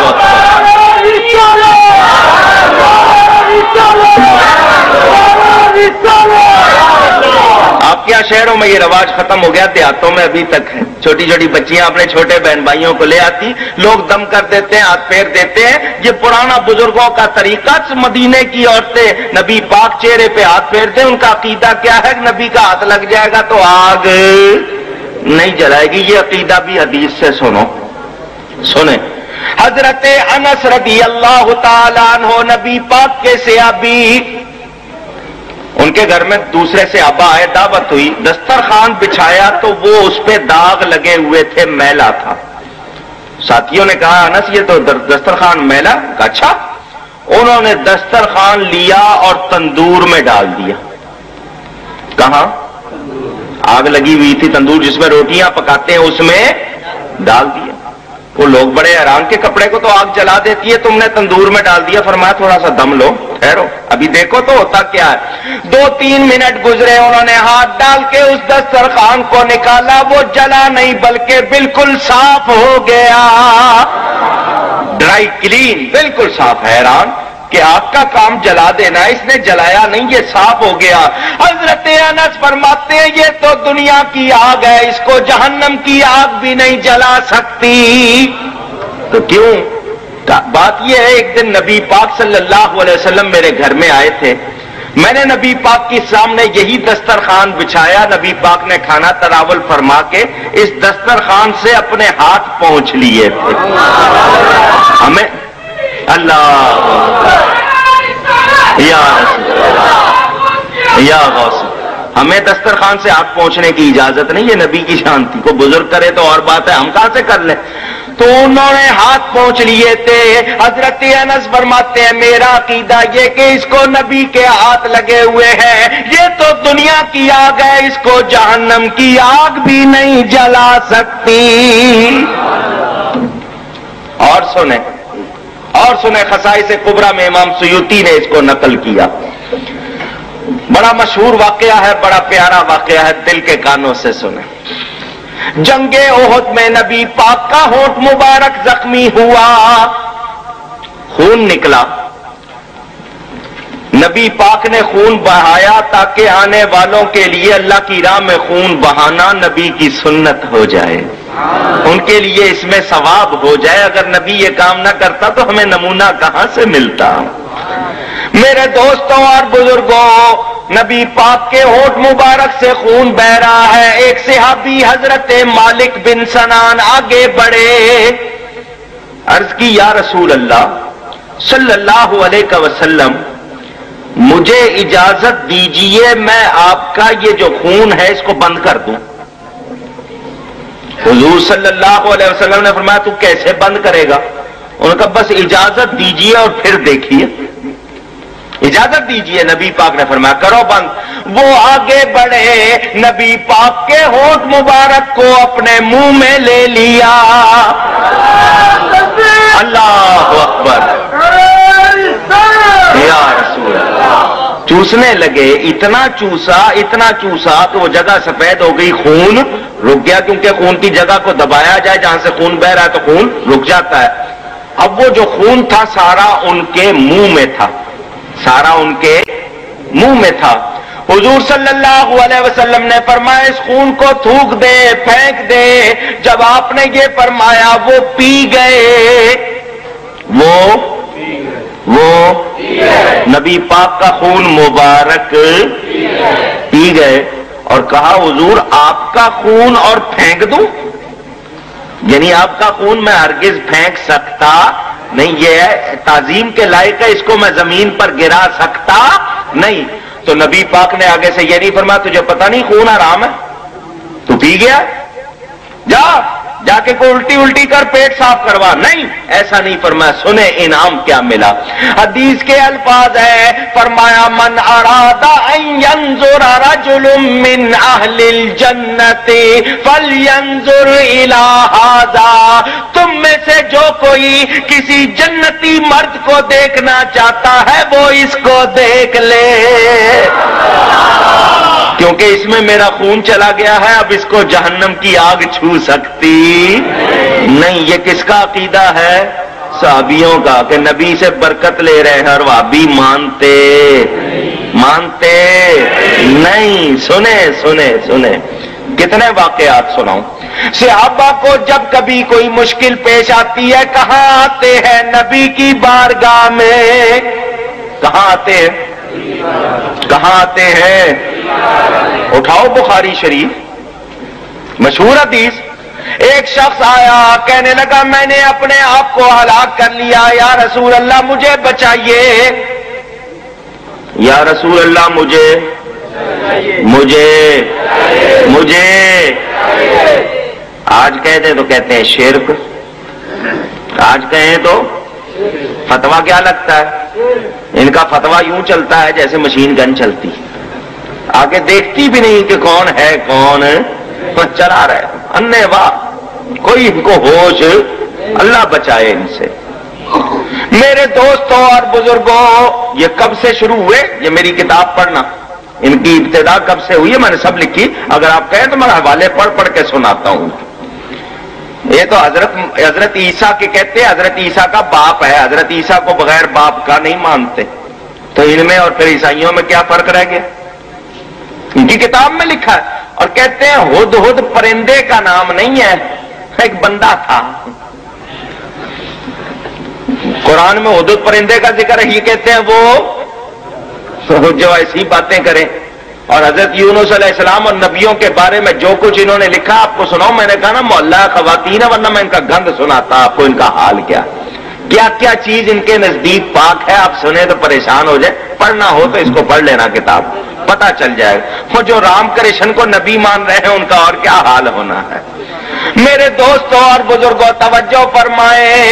آپ کیا شہروں میں یہ رواج ختم ہو گیا، دیہاتوں میں ابھی تک ہے. چھوٹی چھوٹی بچیاں اپنے چھوٹے بہن بھائیوں کو لے آتی، لوگ دم کر دیتے ہیں، ہاتھ پھیر دیتے ہیں. یہ پرانا بزرگوں کا طریقہ. مدینے کی عورتیں نبی پاک چہرے پہ ہاتھ پھیرتے ہیں. ان کا عقیدہ کیا ہے؟ نبی کا ہاتھ لگ جائے گا تو آگ نہیں جلائے گی. یہ عقیدہ بھی حدیث سے سنیں. حضرت انس رضی اللہ تعالیٰ عنہ نبی پاک کے صحابی، ان کے گھر میں دوسرے صحابہ آئے، دعوت ہوئی، دسترخوان بچھایا تو وہ اس پہ داغ لگے ہوئے تھے، میلا تھا. ساتھیوں نے کہا انس یہ تو دسترخوان میلا. اچھا. انہوں نے دسترخوان لیا اور تندور میں ڈال دیا. کہاں؟ آگ لگی ہوئی تھی، تندور جس میں روٹیاں پکاتے ہیں اس میں ڈال دیا. وہ لوگ بڑے حیران کے کپڑے کو تو آگ جلا دیتی ہے، تم نے تندور میں ڈال دیا. فرمایا تھوڑا سا دم لو، ٹھہرو، ابھی دیکھو تو ہوتا کیا ہے. 2-3 منٹ گزرے، انہوں نے ہاتھ ڈال کے اس دسترخوان کو نکالا. وہ جلا نہیں بلکہ بالکل صاف ہو گیا، ڈرائی کلین، بالکل صاف. حیران کہ آگ کا کام جلا دینا، اس نے جلایا نہیں، یہ صاف ہو گیا. حضرت انس فرماتے ہیں یہ تو دنیا کی آگ ہے، اس کو جہنم کی آگ بھی نہیں جلا سکتی. تو کیوں؟ بات یہ ہے، ایک دن نبی پاک صلی اللہ علیہ وسلم میرے گھر میں آئے تھے. میں نے نبی پاک کے سامنے یہی دسترخوان بچھایا. نبی پاک نے کھانا تناول فرما کے اس دسترخوان سے اپنے ہاتھ پہنچ لیے تھے. ہمیں اللہ یا غوث، ہمیں دسترخوان سے ہاتھ پہنچنے کی اجازت نہیں، یہ نبی کی شان تھی. کو بزرگ کرے تو اور بات ہے، ہم کہاں سے کر لیں. تو انہوں نے ہاتھ پہنچ لیے تھے. حضرت انس فرماتے ہیں میرا عقیدہ یہ کہ اس کو نبی کے ہاتھ لگے ہوئے ہیں، یہ تو دنیا کی آگ ہے، اس کو جہنم کی آگ بھی نہیں جلا سکتی. اور سنیں خصائص کبریٰ میں امام سیوطی نے اس کو نقل کیا. بڑا مشہور واقعہ ہے، بڑا پیارا واقعہ ہے، دل کے کانوں سے سنیں. جنگ احد میں نبی پاک کا ہونٹ مبارک زخمی ہوا، خون نکلا. نبی پاک نے خون بہایا تاکہ آنے والوں کے لیے اللہ کی راہ میں خون بہانا نبی کی سنت ہو جائے، ان کے لیے اس میں ثواب ہو جائے. اگر نبی یہ کام نہ کرتا تو ہمیں نمونہ کہاں سے ملتا. میرے دوستوں اور بزرگوں، نبی پاک کے ہونٹ مبارک سے خون بہ رہا ہے. ایک صحابی حضرت مالک بن سنان آگے بڑھے، عرض کی یا رسول اللہ صلی اللہ علیہ وسلم مجھے اجازت دیجئے میں آپ کا یہ جو خون ہے اس کو بند کر دوں. حضور صلی اللہ علیہ وسلم نے فرمایا تو کیسے بند کرے گا؟ انہوں نے کہا بس اجازت دیجئے اور پھر دیکھیے، اجازت دیجئے. نبی پاک نے فرمایا کرو بند. وہ آگے بڑھے، نبی پاک کے ہونٹ مبارک کو اپنے منہ میں لے لیا. اللہ اکبر یا رسول اللہ. چوسنے لگے، اتنا چوسا کہ وہ جگہ سفید ہو گئی، خون رک گیا. کیونکہ خون کی جگہ کو دبایا جائے، جہاں سے خون بہ رہا ہے تو خون رک جاتا ہے. اب وہ جو خون تھا سارا ان کے منہ میں تھا، سارا ان کے منہ میں تھا. حضور صلی اللہ علیہ وسلم نے فرمایا اس خون کو تھوک دے، پھینک دے. جب آپ نے یہ فرمایا وہ پی گئے، وہ نبی پاک کا خون مبارک پی گئے. اور کہا حضور آپ کا خون اور پھینک دوں؟ یعنی آپ کا خون میں ہرگز پھینک سکتا نہیں، یہ ہے تعظیم کے لائق ہے، اس کو میں زمین پر گرا سکتا نہیں. تو نبی پاک نے آگے سے یہ نہیں فرمایا تجھے پتہ نہیں خون حرام ہے، تو پی گیا، جا کے کوئی الٹی الٹی کر پیٹ صاف کروا، نہیں، ایسا نہیں فرمایا۔ سنے انعام کیا ملا، حدیث کے الفاظ ہے، فرمایا من اراد ان ينظر رجل من اہل الجنت فلینظر الی ھذا، تم میں سے جو کوئی کسی جنتی مرد کو دیکھنا چاہتا ہے وہ اس کو دیکھ لے، کیونکہ اس میں میرا خون چلا گیا ہے، اب اس کو جہنم کی آگ چھو سکتی نہیں۔ یہ کس کا عقیدہ ہے؟ صحابیوں کا، کہ نبی سے برکت لے رہے ہیں اور وہابی مانتے نہیں۔ سنے کتنے واقعات سناؤں۔ صحابہ کو جب کبھی کوئی مشکل پیش آتی ہے کہاں آتے ہیں؟ نبی کی بارگاہ میں۔ کہاں آتے ہیں؟ کہاں آتے ہیں؟ اٹھاؤ بخاری شریف، مشہور حدیث۔ ایک شخص آیا، کہنے لگا میں نے اپنے آپ کو ہلاک کر لیا، یا رسول اللہ مجھے بچائیے، یا رسول اللہ مجھے آج کہتے تو کہتے ہیں شرک، آج کہیں تو فتویٰ کیا لگتا ہے؟ ان کا فتویٰ یوں چلتا ہے جیسے مشین گن چلتی، آگے دیکھتی بھی نہیں کہ کون ہے کون چلا رہے، انے واہ، کوئی ان کو ہوش، اللہ بچائے ان سے۔ میرے دوستوں اور بزرگوں، یہ کب سے شروع ہوئے؟ یہ میری کتاب پڑھنا، ان کی ابتدا کب سے ہوئی ہے میں نے سب لکھی، اگر آپ کہیں تو میں حوالے پڑھ پڑھ کے سناتا ہوں۔ یہ تو حضرت عیسیٰ کے کہتے ہیں، حضرت عیسیٰ کا باپ ہے، حضرت عیسیٰ کو بغیر باپ کا نہیں مانتے، تو ان میں اور پھر عیسائیوں میں کیا فرق رہ گیا؟ ان کی کتاب میں لکھا ہے، اور کہتے ہیں ہد ہد پرندے کا نام نہیں ہے، ایک بندہ تھا۔ قرآن میں ہد ہد پرندے کا ذکر ہے، یہ کہتے ہیں وہ جو ایسی باتیں کریں۔ اور حضرت یونس علیہ السلام اور نبیوں کے بارے میں جو کچھ انہوں نے لکھا آپ کو سناؤ، میں نے کہا نا محلہ خواتین ہے، ورنہ میں ان کا گند سناتا آپ کو، ان کا حال کیا کیا چیز ان کے نزدیک پاک ہے، آپ سنیں تو پریشان ہو جائے، پڑھنا ہو تو اس کو پڑھ لینا کتاب، پتہ چل جائے وہ جو رام کرشن کو نبی مان رہے ہیں ان کا اور کیا حال ہونا ہے۔ میرے دوستوں اور بزرگوں توجہ فرمائیں،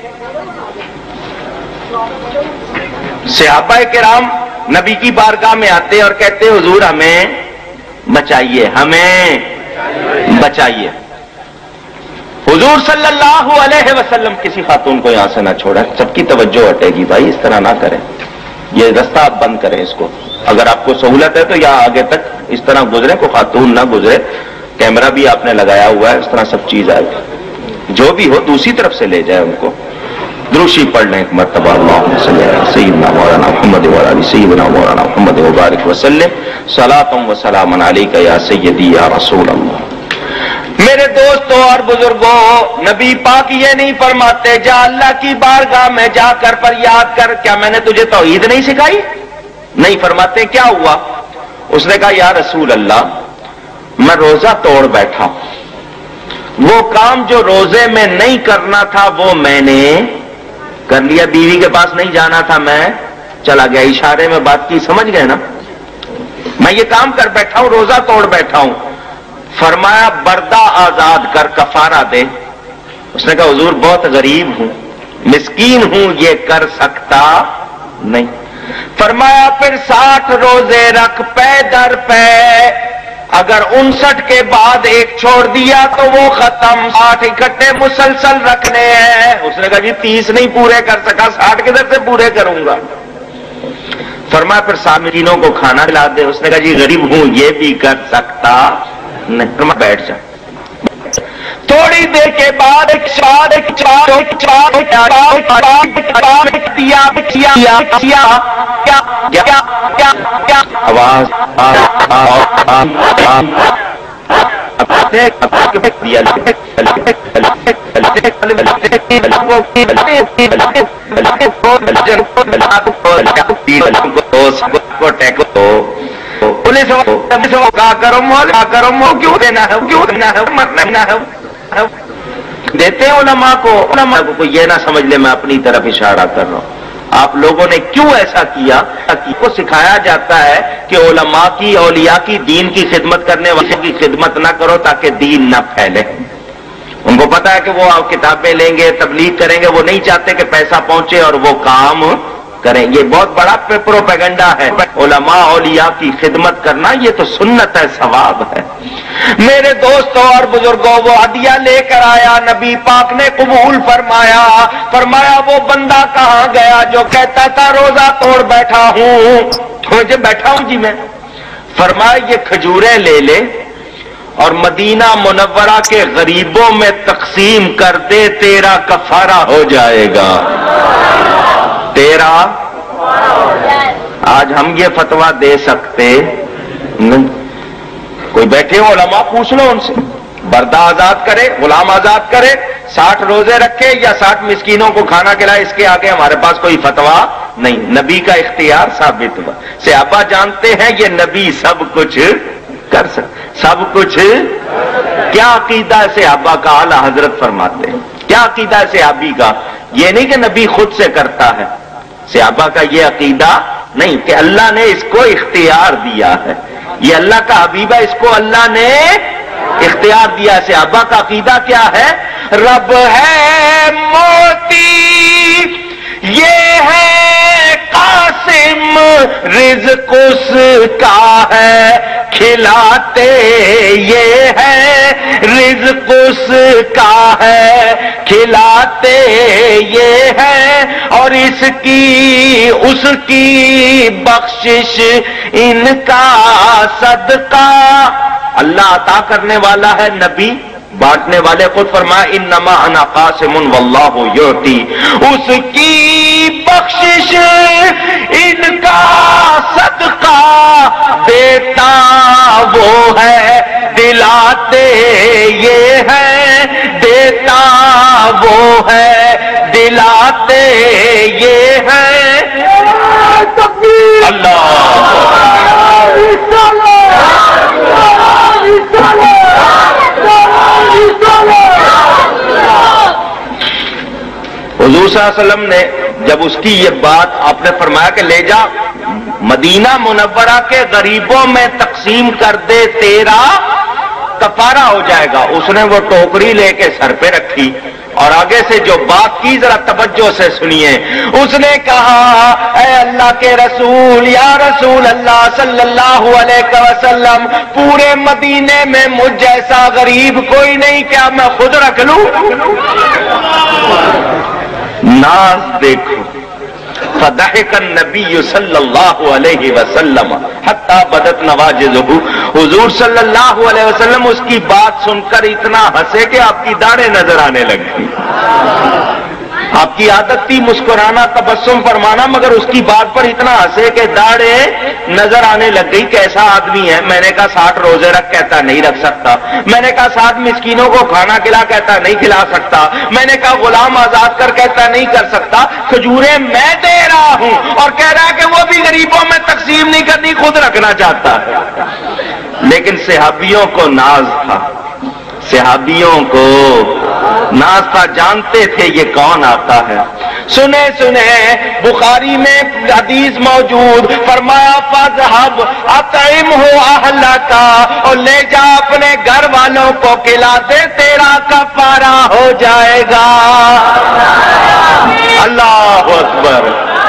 صحابہ کرام نبی کی بارگاہ میں آتے اور کہتے حضور ہمیں بچائیے، ہمیں بچائیے۔ حضور صلی اللہ علیہ وسلم کسی خاتون کو یہاں سے نہ چھوڑیں، سب کی توجہ ہٹے گی بھائی، اس طرح نہ کریں، یہ رستہ آپ بند کریں اس کو، اگر آپ کو سہولت ہے تو یہاں آگے تک اس طرح گزریں، کوئی خاتون نہ گزرے، کیمرہ بھی آپ نے لگایا ہوا ہے، اس طرح سب چیز آئے گی، جو بھی ہو دوسری طرف سے لے جائے ان کو۔ دروشی پڑھ لیں ایک مرتبہ، اللہم صلی علی سیدنا مولانا محمد و علی سیدنا مولانا محمد وبارک وسلم، صلاۃ و سلام علیک یا سیدی یا رسول اللہ۔ میرے دوستوں اور بزرگوں، نبی پاک یہ نہیں فرماتے جا اللہ کی بارگاہ میں جا کر فریاد کر، کیا میں نے تجھے توحید نہیں سکھائی؟ نہیں فرماتے، کیا ہوا؟ اس نے کہا یا رسول اللہ میں روزہ توڑ بیٹھا، وہ کام جو روزے میں نہیں کرنا تھا وہ میں نے کر لیا، بیوی کے پاس نہیں جانا تھا میں چلا گیا، اشارے میں بات کی، سمجھ گئے نا؟ میں یہ کام کر بیٹھا ہوں، روزہ توڑ بیٹھا ہوں۔ فرمایا بردہ آزاد کر، کفارہ دے۔ اس نے کہا حضور بہت غریب ہوں، مسکین ہوں، یہ کر سکتا نہیں۔ فرمایا پھر 60 روزے رکھ پے در پے، اگر 59 کے بعد ایک چھوڑ دیا تو وہ ختم، 60 اکٹھے مسلسل رکھنے ہیں۔ اس نے کہا جی 30 نہیں پورے کر سکا، 60 کدھر سے پورے کروں گا؟ فرمایا پھر سامعینوں کو کھانا کھلا دے۔ اس نے کہا جی غریب ہوں، یہ بھی کر سکتا نہیں۔ فرمایا بیٹھ جا۔ تھوڑی دیر کے بعد آواز پولیس کیوں دینا ہے، کیوں دینا ہے، مرنا ہے دیتے ہیں علماء کو یہ نہ سمجھ لے میں اپنی طرف اشارہ کر رہا ہوں۔ آپ لوگوں نے کیوں ایسا کیا؟ کو سکھایا جاتا ہے کہ علماء کی، اولیاء کی، دین کی خدمت کرنے والے کی خدمت نہ کرو تاکہ دین نہ پھیلے۔ ان کو پتا ہے کہ وہ کتابیں لیں گے، تبلیغ کریں گے، وہ نہیں چاہتے کہ پیسہ پہنچے اور وہ کام کریں. یہ بہت بڑا پروپیگنڈا ہے. علماء اولیاء کی خدمت کرنا یہ تو سنت ہے، ثواب ہے. میرے دوستوں اور بزرگوں، وہ ہدیہ لے کر آیا، نبی پاک نے قبول فرمایا. فرمایا وہ بندہ کہاں گیا جو کہتا تھا روزہ توڑ بیٹھا ہوں، مجھے بیٹھا ہوں جی میں. فرمایا یہ کھجوریں لے لے اور مدینہ منورہ کے غریبوں میں تقسیم کر دے، تیرا کفارہ ہو جائے گا. تیرا آج ہم یہ فتویٰ دے سکتے نہیں. کوئی بیٹھے ہو علماء، پوچھ لو ان سے، بردہ آزاد کرے، غلام آزاد کرے، 60 روزے رکھے یا 60 مسکینوں کو کھانا کھلائے، اس کے آگے ہمارے پاس کوئی فتویٰ نہیں. نبی کا اختیار ثابت ہوا. صحابہ جانتے ہیں یہ نبی سب کچھ کر سکتے، سب کچھ. کیا عقیدہ ہے صحابہ کا؟ اعلیٰ حضرت فرماتے ہیں کیا عقیدہ ہے صحابی کا؟ یہ نہیں کہ نبی خود سے کرتا ہے. صحابہ کا یہ عقیدہ نہیں کہ اللہ نے اس کو اختیار دیا ہے، یہ اللہ کا حبیب ہے، اس کو اللہ نے اختیار دیا. صحابہ کا عقیدہ کیا ہے؟ رب ہے موتی، یہ ہے قاسم، رزق اس کا ہے کھلاتے، یہ ہے رزق اس کا ہے کھلاتے، یہ ہے اور اس کی بخشش ان کا صدقہ. اللہ عطا کرنے والا ہے، نبی بانٹنے والے. خود فرمایا انما انا قاسم واللہ یعطی، اس کی بخشش ان کا صدقہ دیتا وہ ہے، دلاتے یہ ہے، دیتا وہ ہے، دلاتے یہ ہے. اللہ حضور صلی اللہ علیہ وسلم نے جب اس کی یہ بات آپ نے فرمایا کہ لے جا مدینہ منورہ کے غریبوں میں تقسیم کر دے، تیرا کفارہ ہو جائے گا. اس نے وہ ٹوکری لے کے سر پہ رکھی اور آگے سے جو بات کی ذرا توجہ سے سنیے. اس نے کہا اے اللہ کے رسول، یا رسول اللہ صلی اللہ علیہ وسلم، پورے مدینے میں مجھ جیسا غریب کوئی نہیں، کیا میں خود رکھ لوں؟ ناز دیکھو. فضحك النبی صلی اللہ علیہ وسلم حتی بدت نواجذہ. حضور صلی اللہ علیہ وسلم اس کی بات سن کر اتنا ہنسے کہ آپ کی داڑھیں نظر آنے لگی. آپ کی عادت تھی مسکرانا، تبسم فرمانا، مگر اس کی بات پر اتنا ہنسے کہ داڑھیں نظر آنے لگ گئی. کیسا آدمی ہے؟ میں نے کہا 60 روزے رکھ، کہتا نہیں رکھ سکتا. میں نے کہا 60 مسکینوں کو کھانا کھلا، کہتا نہیں کھلا سکتا. میں نے کہا غلام آزاد کر، کہتا نہیں کر سکتا. کھجوریں میں دے رہا ہوں اور کہہ رہا ہے کہ وہ بھی غریبوں میں تقسیم نہیں کرنی، خود رکھنا چاہتا ہے. لیکن صحابیوں کو ناز تھا، صحابیوں کو ناز تھا، جانتے تھے یہ کون آتا ہے. سنے بخاری میں حدیث موجود، فرمایا فَاذْهَبْ أَطْعِمْهُ أَهْلَكَ، اور لے جا اپنے گھر والوں کو کھلا دے، تیرا کفارہ ہو جائے گا. اللہ اکبر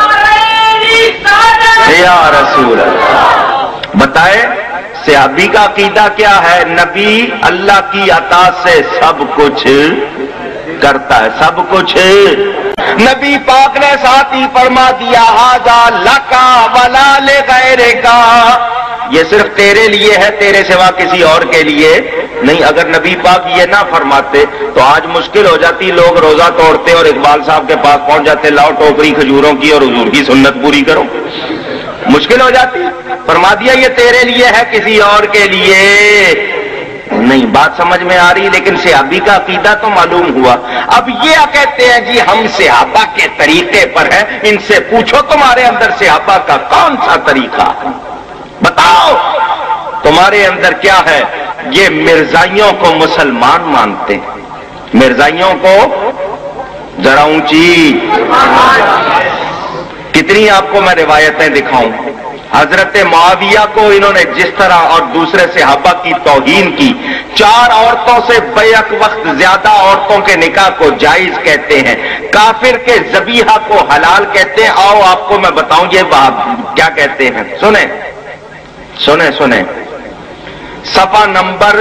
یا رسول اللہ. بتائے صحابی کا عقیدہ کیا ہے؟ نبی اللہ کی عطا سے سب کچھ کرتا ہے، سب کچھ. نبی پاک نے ساتھ ہی فرما دیا ھذا لک ولا لغیرک، یہ صرف تیرے لیے ہے، تیرے سوا کسی اور کے لیے نہیں. اگر نبی پاک یہ نہ فرماتے تو آج مشکل ہو جاتی. لوگ روزہ توڑتے اور اقبال صاحب کے پاس پہنچ جاتے، لاؤ ٹوکری کھجوروں کی اور حضور کی سنت پوری کرو. مشکل ہو جاتی. فرما دیا یہ تیرے لیے ہے، کسی اور کے لیے نہیں. بات سمجھ میں آ رہی؟ لیکن صحابی کا عقیدہ تو معلوم ہوا. اب یہ کہتے ہیں جی ہم صحابہ کے طریقے پر ہیں. ان سے پوچھو تمہارے اندر صحابہ کا کون سا طریقہ ہے؟ بتاؤ تمہارے اندر کیا ہے؟ یہ مرزائیوں کو مسلمان مانتے ہیں. مرزائیوں کو ذرا اونچی. کتنی آپ کو میں روایتیں دکھاؤں. حضرت معاویہ کو انہوں نے جس طرح اور دوسرے صحابہ کی توہین کی، 4 عورتوں سے بیک وقت زیادہ عورتوں کے نکاح کو جائز کہتے ہیں، کافر کے ذبیحہ کو حلال کہتے ہیں۔ آؤ آپ کو میں بتاؤں یہ بات کیا کہتے ہیں، سنیں سنیں سنیں۔ صفحہ نمبر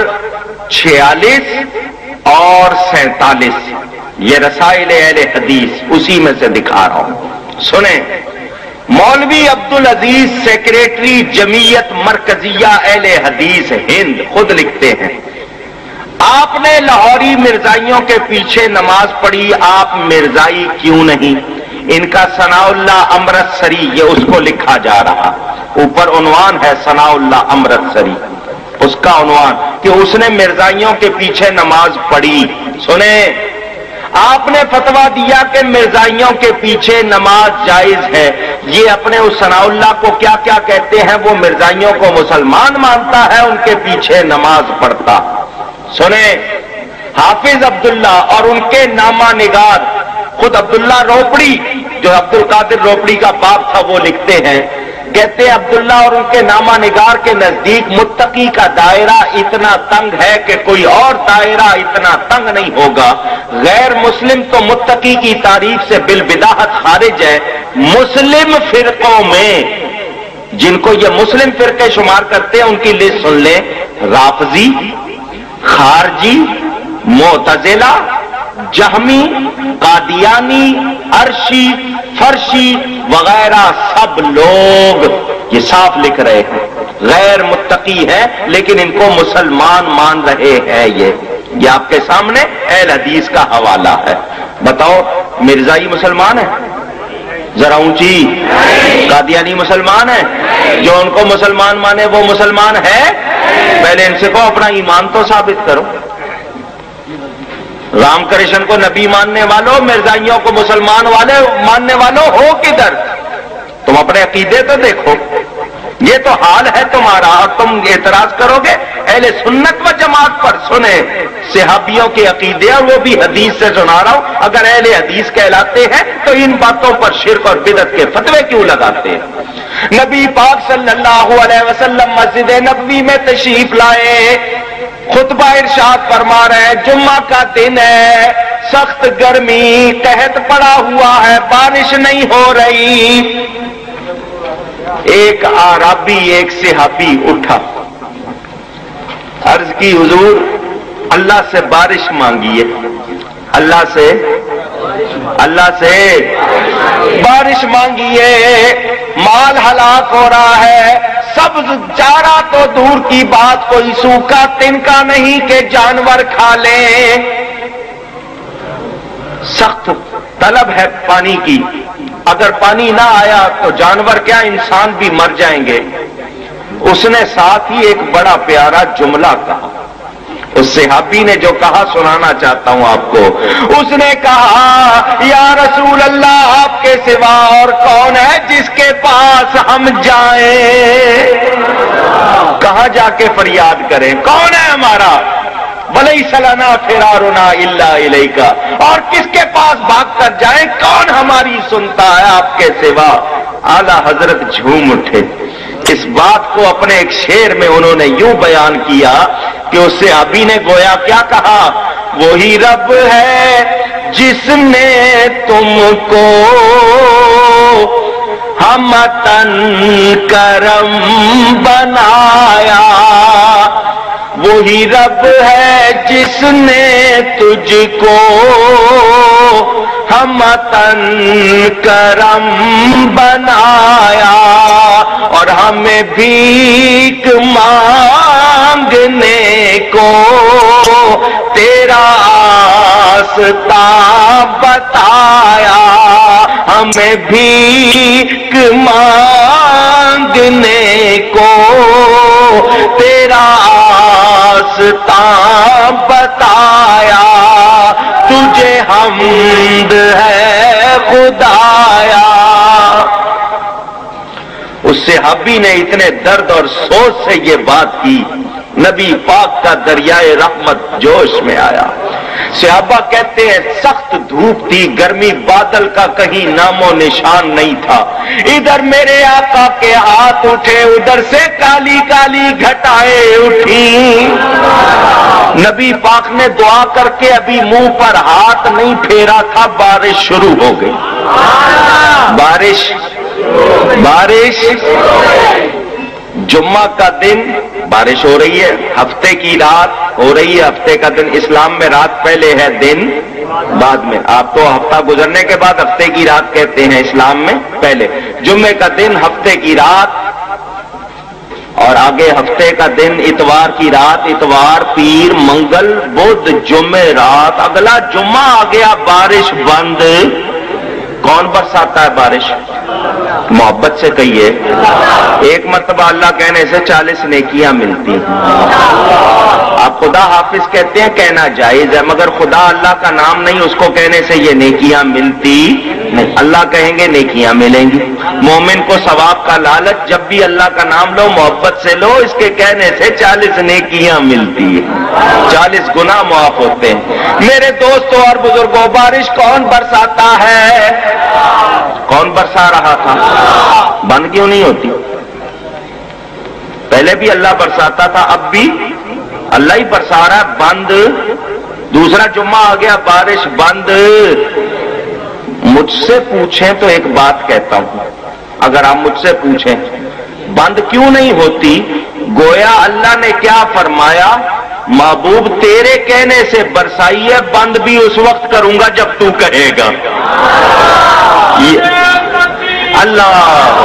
46 اور 47، یہ رسائل اہل حدیث اسی میں سے دکھا رہا ہوں، سنیں۔ مولوی عبدالعزیز سیکریٹری جمعیت مرکزیہ اہل حدیث ہند خود لکھتے ہیں، آپ نے لاہوری مرزائیوں کے پیچھے نماز پڑھی، آپ مرزائی کیوں نہیں؟ ان کا ثناء اللہ امرتسری، یہ اس کو لکھا جا رہا، اوپر عنوان ہے ثناء اللہ امرتسری، اس کا عنوان کہ اس نے مرزائیوں کے پیچھے نماز پڑھی۔ سنیں، آپ نے فتویٰ دیا کہ مرزائیوں کے پیچھے نماز جائز ہے، یہ اپنے اس ثناء اللہ کو کیا کیا کہتے ہیں؟ وہ مرزائیوں کو مسلمان مانتا ہے، ان کے پیچھے نماز پڑھتا۔ سنیں، حافظ عبداللہ اور ان کے نامہ نگار، خود عبداللہ روپڑی جو عبد القادر روپڑی کا باپ تھا، وہ لکھتے ہیں، کہتے ہیں عبداللہ اور ان کے نامہ نگار کے نزدیک متقی کا دائرہ اتنا تنگ ہے کہ کوئی اور دائرہ اتنا تنگ نہیں ہوگا۔ غیر مسلم تو متقی کی تعریف سے بالبداہت خارج ہے۔ مسلم فرقوں میں جن کو یہ مسلم فرقے شمار کرتے ہیں ان کی لسٹ سن لیں: رافضی، خارجی، معتزلہ، جہمی، قادیانی، عرشی، فرشی وغیرہ، سب لوگ یہ صاف لکھ رہے ہیں غیر متقی ہیں، لیکن ان کو مسلمان مان رہے ہیں۔ یہ آپ کے سامنے اہل حدیث کا حوالہ ہے۔ بتاؤ، مرزائی مسلمان ہے؟ ذرا اونچی۔ قادیانی مسلمان ہے؟ جو ان کو مسلمان مانے وہ مسلمان ہے؟ پہلے ان سے کہو اپنا ایمان تو ثابت کرو۔ رام کرشن کو نبی ماننے والوں، مرزائیوں کو مسلمان والے ماننے والوں ہو کدھر؟ تم اپنے عقیدے تو دیکھو، یہ تو حال ہے تمہارا، اور تم اعتراض کرو گے اہل سنت و جماعت پر۔ سنیں، صحابیوں کے عقیدے، اور وہ بھی حدیث سے سنا رہا ہوں، اگر اہل حدیث کہلاتے ہیں تو ان باتوں پر شرک اور بدعت کے فتوے کیوں لگاتے ہیں؟ نبی پاک صلی اللہ علیہ وسلم مسجد نبوی میں تشریف لائے، خطبہ ارشاد فرما رہے ہیں، جمعہ کا دن ہے، سخت گرمی، قحط پڑا ہوا ہے، بارش نہیں ہو رہی۔ ایک اعرابی، ایک صحابی اٹھا، عرض کی حضور اللہ سے بارش مانگیے، اللہ سے بارش مانگیے، مال ہلاک ہو رہا ہے، سبز چارہ تو دور کی بات، کوئی سوکھا تنکا نہیں کہ جانور کھا لیں۔ سخت طلب ہے پانی کی، اگر پانی نہ آیا تو جانور کیا انسان بھی مر جائیں گے۔ اس نے ساتھ ہی ایک بڑا پیارا جملہ کہا، اس صحابی نے جو کہا سنانا چاہتا ہوں آپ کو۔ اس نے کہا، یا رسول اللہ، آپ کے سوا اور کون ہے جس کے پاس ہم جائیں؟ کہاں جا کے فریاد کریں؟ کون ہے ہمارا؟ وَلَيْسَ لَنَا فِرَارُنَا إِلَّا إِلَيْكَ، اور کس کے پاس بھاگ کر جائیں؟ کون ہماری سنتا ہے آپ کے سوا؟ اعلیٰ حضرت جھوم اٹھے۔ اس بات کو اپنے ایک شعر میں انہوں نے یوں بیان کیا کہ اس صحابی نے گویا کیا کہا، وہی رب ہے جس نے تم کو ہمتن کرم بنایا، وہی رب ہے جس نے تجھ کو ہمتن کرم بنایا، اور ہمیں بھیک مانگنے کو تیرا راستہ بتایا، ہمیں بھیک مانگنے کو تیرا راستہ بتایا، تجھے حمد ہے خدایا۔ اس صحابی نے اتنے درد اور سوچ سے یہ بات کی، نبی پاک کا دریائے رحمت جوش میں آیا۔ صحابہ کہتے ہیں سخت دھوپ تھی، گرمی، بادل کا کہیں نام و نشان نہیں تھا. ادھر میرے آقا کے ہاتھ اٹھے، ادھر سے کالی کالی گھٹائیں اٹھی. نبی پاک نے دعا کر کے ابھی منہ پر ہاتھ نہیں پھیرا تھا، بارش شروع ہو گئی. بارش جمعہ کا دن بارش ہو رہی ہے، ہفتے کی رات ہو رہی ہے. ہفتے کا دن اسلام میں رات پہلے ہے، دن بعد میں. آپ تو ہفتہ گزرنے کے بعد ہفتے کی رات کہتے ہیں، اسلام میں پہلے. جمعے کا دن ہفتے کی رات، اور آگے ہفتے کا دن اتوار کی رات. اتوار، پیر، منگل، بدھ، جمعے رات. اگلا جمعہ آ گیا، بارش بند. کون برساتا ہے بارش؟ محبت سے کہیے. ایک مرتبہ اللہ کہنے سے 40 نیکیاں ملتی ہیں. آپ خدا حافظ کہتے ہیں، کہنا جائز ہے، مگر خدا اللہ کا نام نہیں، اس کو کہنے سے یہ نیکیاں ملتی نہیں. اللہ کہیں گے نیکیاں ملیں گی. مومن کو ثواب کا لالچ، جب بھی اللہ کا نام لو محبت سے لو، اس کے کہنے سے 40 نیکیاں ملتی ہیں، 40 گناہ معاف ہوتے ہیں. میرے دوستوں اور بزرگوں، بارش کون برساتا ہے؟ کون برسا رہا تھا؟ بند کیوں نہیں ہوتی؟ پہلے بھی اللہ برساتا تھا، اب بھی اللہ ہی برسا رہا ہے. بند. دوسرا جمعہ آ گیا، بارش بند. مجھ سے پوچھیں تو ایک بات کہتا ہوں، اگر آپ مجھ سے پوچھیں بند کیوں نہیں ہوتی، گویا اللہ نے کیا فرمایا؟ محبوب تیرے کہنے سے برسائی ہے، بند بھی اس وقت کروں گا جب تو کہے گا. اللہ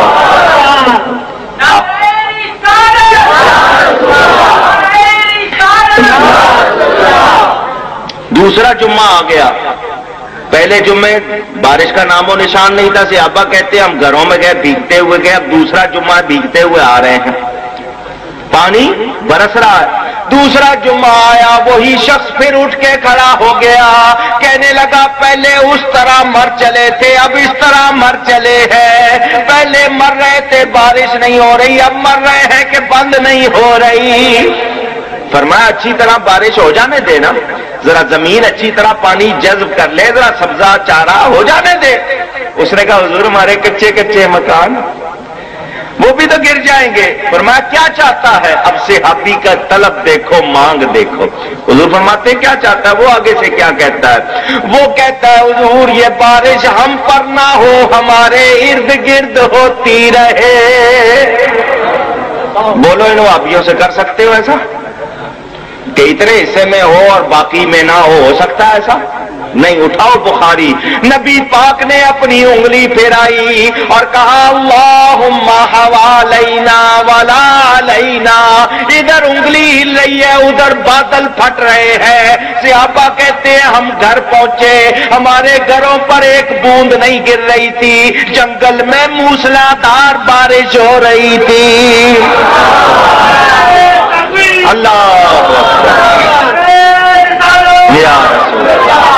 دوسرا جمعہ آ گیا. پہلے جمعے بارش کا نام و نشان نہیں تھا. صحابہ کہتے ہیں ہم گھروں میں گئے، بھیگتے ہوئے گئے. اب دوسرا جمعہ بھیگتے ہوئے آ رہے ہیں، پانی برس رہا ہے. دوسرا جمعہ آیا، وہی شخص پھر اٹھ کے کھڑا ہو گیا، کہنے لگا پہلے اس طرح مر چلے تھے، اب اس طرح مر چلے ہیں. پہلے مر رہے تھے بارش نہیں ہو رہی، اب مر رہے ہیں کہ بند نہیں ہو رہی. فرمایا اچھی طرح بارش ہو جانے دے نا، ذرا زمین اچھی طرح پانی جذب کر لے، ذرا سبزہ چارہ ہو جانے دے. اس نے کہا حضور ہمارے کچے کچے مکان وہ بھی تو گر جائیں گے. فرمایا کیا چاہتا ہے؟ اب صحابی کا طلب دیکھو، مانگ دیکھو. حضور فرماتے کیا چاہتا ہے؟ وہ آگے سے کیا کہتا ہے؟ وہ کہتا ہے حضور یہ بارش ہم پر نہ ہو، ہمارے ارد گرد ہوتی رہے. بولو ان وہابیوں سے کر سکتے ہو ایسا کہ اتنے حصے میں ہو اور باقی میں نہ ہو سکتا ہے ایسا؟ نہیں. اٹھاؤ بخاری. نبی پاک نے اپنی انگلی پھیرائی اور کہا اللہم حوالینا ولا علینا. ادھر انگلی ہل رہی ہے، ادھر بادل پھٹ رہے ہیں. صحابہ کہتے ہیں ہم گھر پہنچے، ہمارے گھروں پر ایک بوند نہیں گر رہی تھی، جنگل میں موسلادھار بارش ہو رہی تھی. اللہ یا رسول اللہ.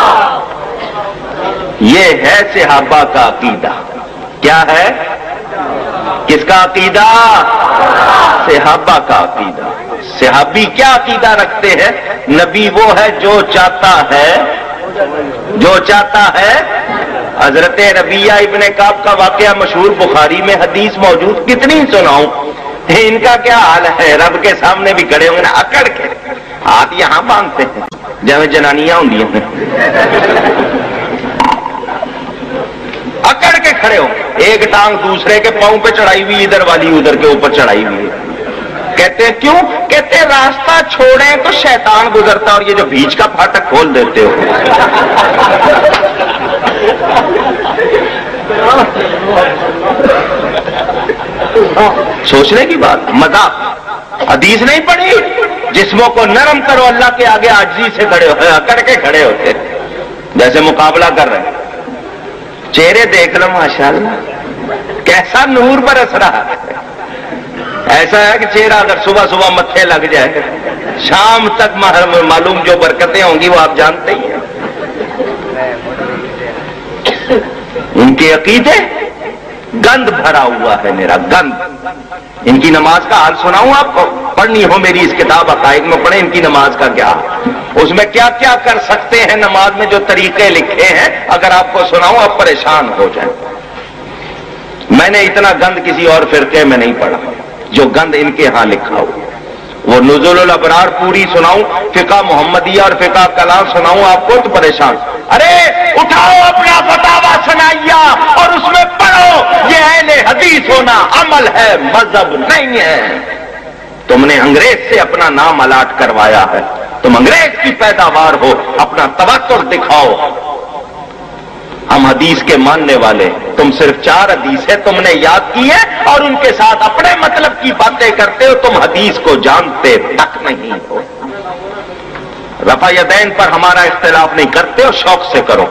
یہ ہے صحابہ کا عقیدہ. کیا ہے؟ کس کا عقیدہ؟ صحابہ کا عقیدہ. صحابی کیا عقیدہ رکھتے ہیں؟ نبی وہ ہے جو چاہتا ہے. حضرت ربیہ ابن کعب کا واقعہ مشہور، بخاری میں حدیث موجود، کتنی سناؤں. ان کا کیا حال ہے؟ رب کے سامنے بھی کھڑے ہوں گے، اکڑ کے ہاتھ یہاں باندھتے ہیں جب جنانیاں ہوں، اکڑ کے کھڑے ہو، ایک ٹانگ دوسرے کے پاؤں پہ چڑھائی ہوئی، ادھر والی ادھر کے اوپر چڑھائی ہوئی. کہتے ہیں کیوں؟ کہتے ہیں راستہ چھوڑیں تو شیطان گزرتا، اور یہ جو بیچ کا پھاٹک کھول دیتے ہو. سوچنے کی بات. مذاق. حدیث نہیں پڑھی؟ جسموں کو نرم کرو، اللہ کے آگے عاجزی سے کھڑے ہو، اکڑ کے کھڑے ہوتے جیسے مقابلہ کر رہے ہیں. چہرے دیکھ لو ماشاءاللہ کیسا نور برس رہا ہے. ایسا ہے کہ چہرہ اگر صبح صبح متھے لگ جائے، شام تک معلوم جو برکتیں ہوں گی وہ آپ جانتے ہی ہیں. ان کے عقیدے گند بھرا ہوا ہے، میرا گند. ان کی نماز کا حال سناؤں آپ کو؟ پڑھنی ہو میری اس کتاب عقائد میں پڑھیں، ان کی نماز کا کیا، اس میں کیا کیا کر سکتے ہیں نماز میں، جو طریقے لکھے ہیں اگر آپ کو سناؤں آپ پریشان ہو جائیں۔ میں نے اتنا گند کسی اور فرقے میں نہیں پڑھا جو گند ان کے ہاں لکھا ہو۔ وہ نزول الابرار پوری سناؤں، فقہ محمدیہ اور فقہ کلام سناؤں آپ کو تو پریشان۔ ارے اٹھاؤ اپنا فتاوی سنائیہ اور اس میں پڑھو، یہ اہل حدیث ہونا عمل ہے، مذہب نہیں ہے۔ تم نے انگریز سے اپنا نام الاٹ کروایا ہے، تم انگریز کی پیداوار ہو، اپنا تواتر دکھاؤ۔ ہم حدیث کے ماننے والے، تم صرف 4 حدیث ہے تم نے یاد کی ہے اور ان کے ساتھ اپنے مطلب کی باتیں کرتے ہو، تم حدیث کو جانتے تک نہیں ہو۔ رفع یدین پر ہمارا اختلاف نہیں، کرتے ہو شوق سے کرو۔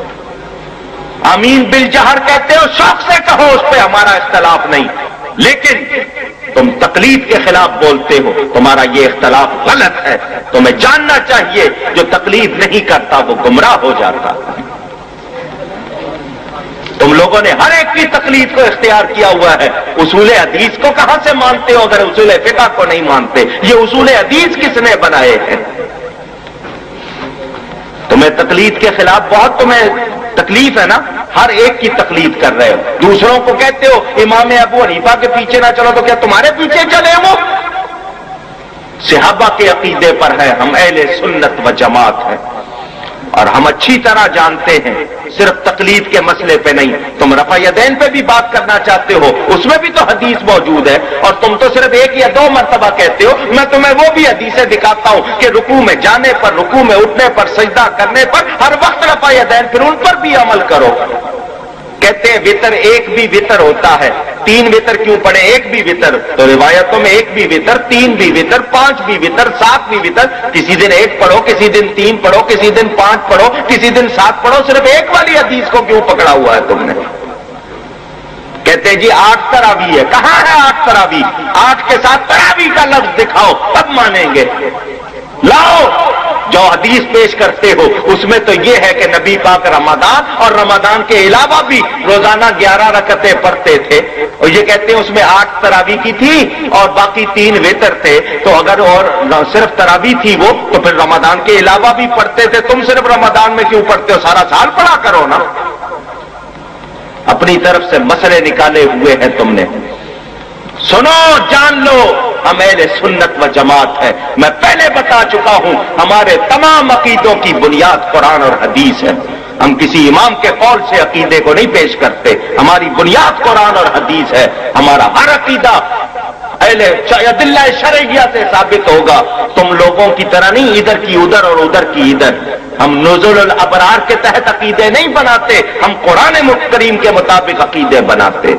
آمین بالجہر کہتے ہو، شوق سے کہو، اس پہ ہمارا اختلاف نہیں، لیکن تم تقلید کے خلاف بولتے ہو، تمہارا یہ اختلاف غلط ہے۔ تمہیں جاننا چاہیے جو تقلید نہیں کرتا وہ گمراہ ہو جاتا۔ تم لوگوں نے ہر ایک کی تقلید کو اختیار کیا ہوا ہے، اصول حدیث کو کہاں سے مانتے ہو اگر اصول فقہ کو نہیں مانتے؟ یہ اصول حدیث کس نے بنائے ہیں؟ تمہیں تقلید کے خلاف بہت تمہیں تکلیف ہے نا، ہر ایک کی تقلید کر رہے ہو۔ دوسروں کو کہتے ہو امام ابو حنیفہ کے پیچھے نہ چلو، تو کیا تمہارے پیچھے چلے وہ؟ صحابہ کے عقیدے پر ہے، ہم اہل سنت و جماعت ہیں اور ہم اچھی طرح جانتے ہیں، صرف تقلید کے مسئلے پہ نہیں۔ تم رفع یدین پہ بھی بات کرنا چاہتے ہو، اس میں بھی تو حدیث موجود ہے اور تم تو صرف 1 یا 2 مرتبہ کہتے ہو۔ میں تمہیں وہ بھی حدیثیں دکھاتا ہوں کہ رکوع میں جانے پر، رکوع میں اٹھنے پر، سجدہ کرنے پر ہر وقت رفع یدین، پھر ان پر بھی عمل کرو۔ کہتے ہیں وطر ایک بھی وطر ہوتا ہے، 3 وطر کیوں پڑھیں؟ ایک بھی وطر، تو روایتوں میں 1 بھی وطر، 3 بھی وطر، 5 بھی وطر، 7 بھی وطر۔ کسی دن 1 پڑھو، کسی دن 3 پڑھو، کسی دن 5 پڑھو، کسی دن 7 پڑھو، صرف ایک والی حدیث کو کیوں پکڑا ہوا ہے تم نے؟ کہتے ہیں جی 8 تراویح ہے، کہاں ہے 8 تراویح؟ 8 کے ساتھ تراویح کا لفظ دکھاؤ تب مانیں گے۔ لاؤ جو حدیث پیش کرتے ہو اس میں تو یہ ہے کہ نبی پاک رمضان اور رمضان کے علاوہ بھی روزانہ 11 رکعتیں پڑھتے تھے، اور یہ کہتے ہیں اس میں 8 تراویح کی تھی اور باقی 3 وتر تھے، تو اگر اور صرف تراویح تھی وہ تو پھر رمضان کے علاوہ بھی پڑھتے تھے، تم صرف رمضان میں کیوں پڑھتے ہو؟ سارا سال پڑھا کرو نا۔ اپنی طرف سے مسئلے نکالے ہوئے ہیں تم نے۔ سنو، جان لو، ہم اہل سنت و جماعت ہے۔ میں پہلے بتا چکا ہوں ہمارے تمام عقیدوں کی بنیاد قرآن اور حدیث ہے۔ ہم کسی امام کے قول سے عقیدے کو نہیں پیش کرتے، ہماری بنیاد قرآن اور حدیث ہے۔ ہمارا ہر عقیدہ اہل ادلہ شرعیہ سے ثابت ہوگا، تم لوگوں کی طرح نہیں ادھر کی ادھر اور ادھر کی ادھر۔ ہم نزول الابرار کے تحت عقیدے نہیں بناتے، ہم قرآن کریم کے مطابق عقیدے بناتے۔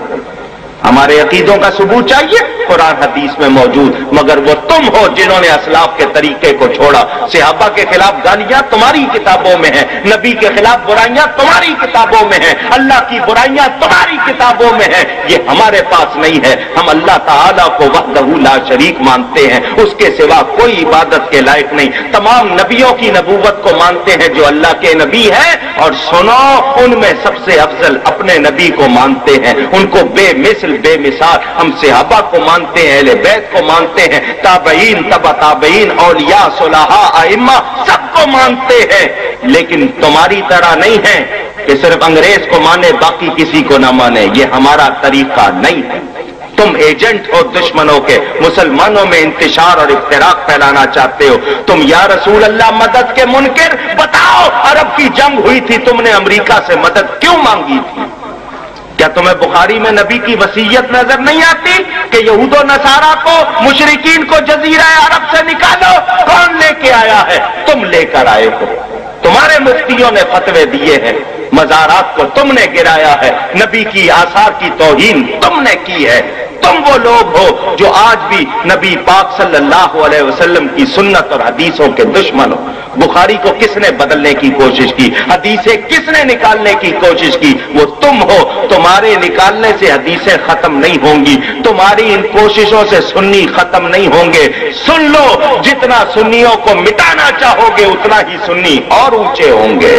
ہمارے عقیدوں کا ثبوت چاہیے قرآن حدیث میں موجود، مگر وہ تم ہو جنہوں نے اسلاف کے طریقے کو چھوڑا۔ صحابہ کے خلاف گالیاں تمہاری کتابوں میں ہیں، نبی کے خلاف برائیاں تمہاری کتابوں میں ہیں، اللہ کی برائیاں تمہاری کتابوں میں ہیں، یہ ہمارے پاس نہیں ہے۔ ہم اللہ تعالیٰ کو وحدہ لا شریک مانتے ہیں، اس کے سوا کوئی عبادت کے لائق نہیں۔ تمام نبیوں کی نبوت کو مانتے ہیں جو اللہ کے نبی ہیں، اور سنو ان میں سب سے افضل اپنے نبی کو مانتے ہیں، ان کو بے مثل بے مثال۔ ہم صحابہ کو مانتے ہیں، اہل بیت کو مانتے ہیں، تابعین، تبع تابعین، اولیاء، صلحاء، ائمہ، سب کو مانتے ہیں، لیکن تمہاری طرح نہیں ہے کہ صرف انگریز کو مانے باقی کسی کو نہ مانے۔ یہ ہمارا طریقہ نہیں ہے۔ تم ایجنٹ ہو دشمنوں کے، مسلمانوں میں انتشار اور افتراق پھیلانا چاہتے ہو۔ تم یا رسول اللہ مدد کے منکر، بتاؤ عرب کی جنگ ہوئی تھی، تم نے امریکہ سے مدد کیوں مانگی تھی؟ کیا تمہیں بخاری میں نبی کی وصیت نظر نہیں آتی کہ یہود و نصارہ کو، مشرکین کو جزیرہ عرب سے نکالو؟ کون لے کے آیا ہے؟ تم لے کر آئے ہو۔ تمہارے مفتیوں نے فتوے دیے ہیں، مزارات کو تم نے گرایا ہے، نبی کی آثار کی توہین تم نے کی ہے۔ تم وہ لوگ ہو جو آج بھی نبی پاک صلی اللہ علیہ وسلم کی سنت اور حدیثوں کے دشمن ہو۔ بخاری کو کس نے بدلنے کی کوشش کی؟ حدیثیں کس نے نکالنے کی کوشش کی؟ وہ تم ہو۔ تمہارے نکالنے سے حدیثیں ختم نہیں ہوں گی، تمہاری ان کوششوں سے سنی ختم نہیں ہوں گے۔ سن لو، جتنا سنیوں کو مٹانا چاہو گے اتنا ہی سنی اور اونچے ہوں گے۔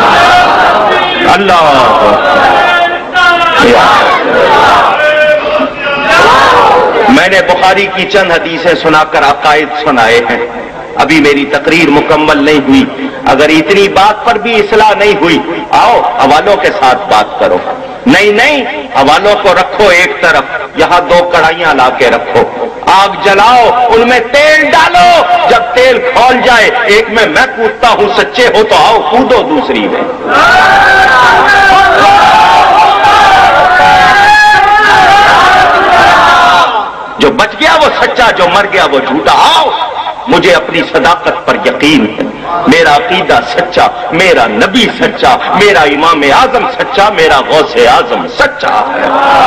اللہ میں نے بخاری کی چند حدیثیں سنا کر عقائد سنائے ہیں. ابھی میری تقریر مکمل نہیں ہوئی. اگر اتنی بات پر بھی اصلاح نہیں ہوئی، آؤ حوالوں کے ساتھ بات کرو. نہیں، حوالوں کو رکھو ایک طرف، یہاں 2 کڑھائیاں لا کے رکھو، آگ جلاؤ، ان میں تیل ڈالو. جب تیل کھول جائے، ایک میں کودتا ہوں، سچے ہو تو آؤ کودو دوسری میں. جو بچ گیا وہ سچا، جو مر گیا وہ جھوٹا. آؤ، مجھے اپنی صداقت پر یقین ہے. میرا عقیدہ سچا، میرا نبی سچا، میرا امام اعظم سچا، میرا غوث اعظم سچا ہے.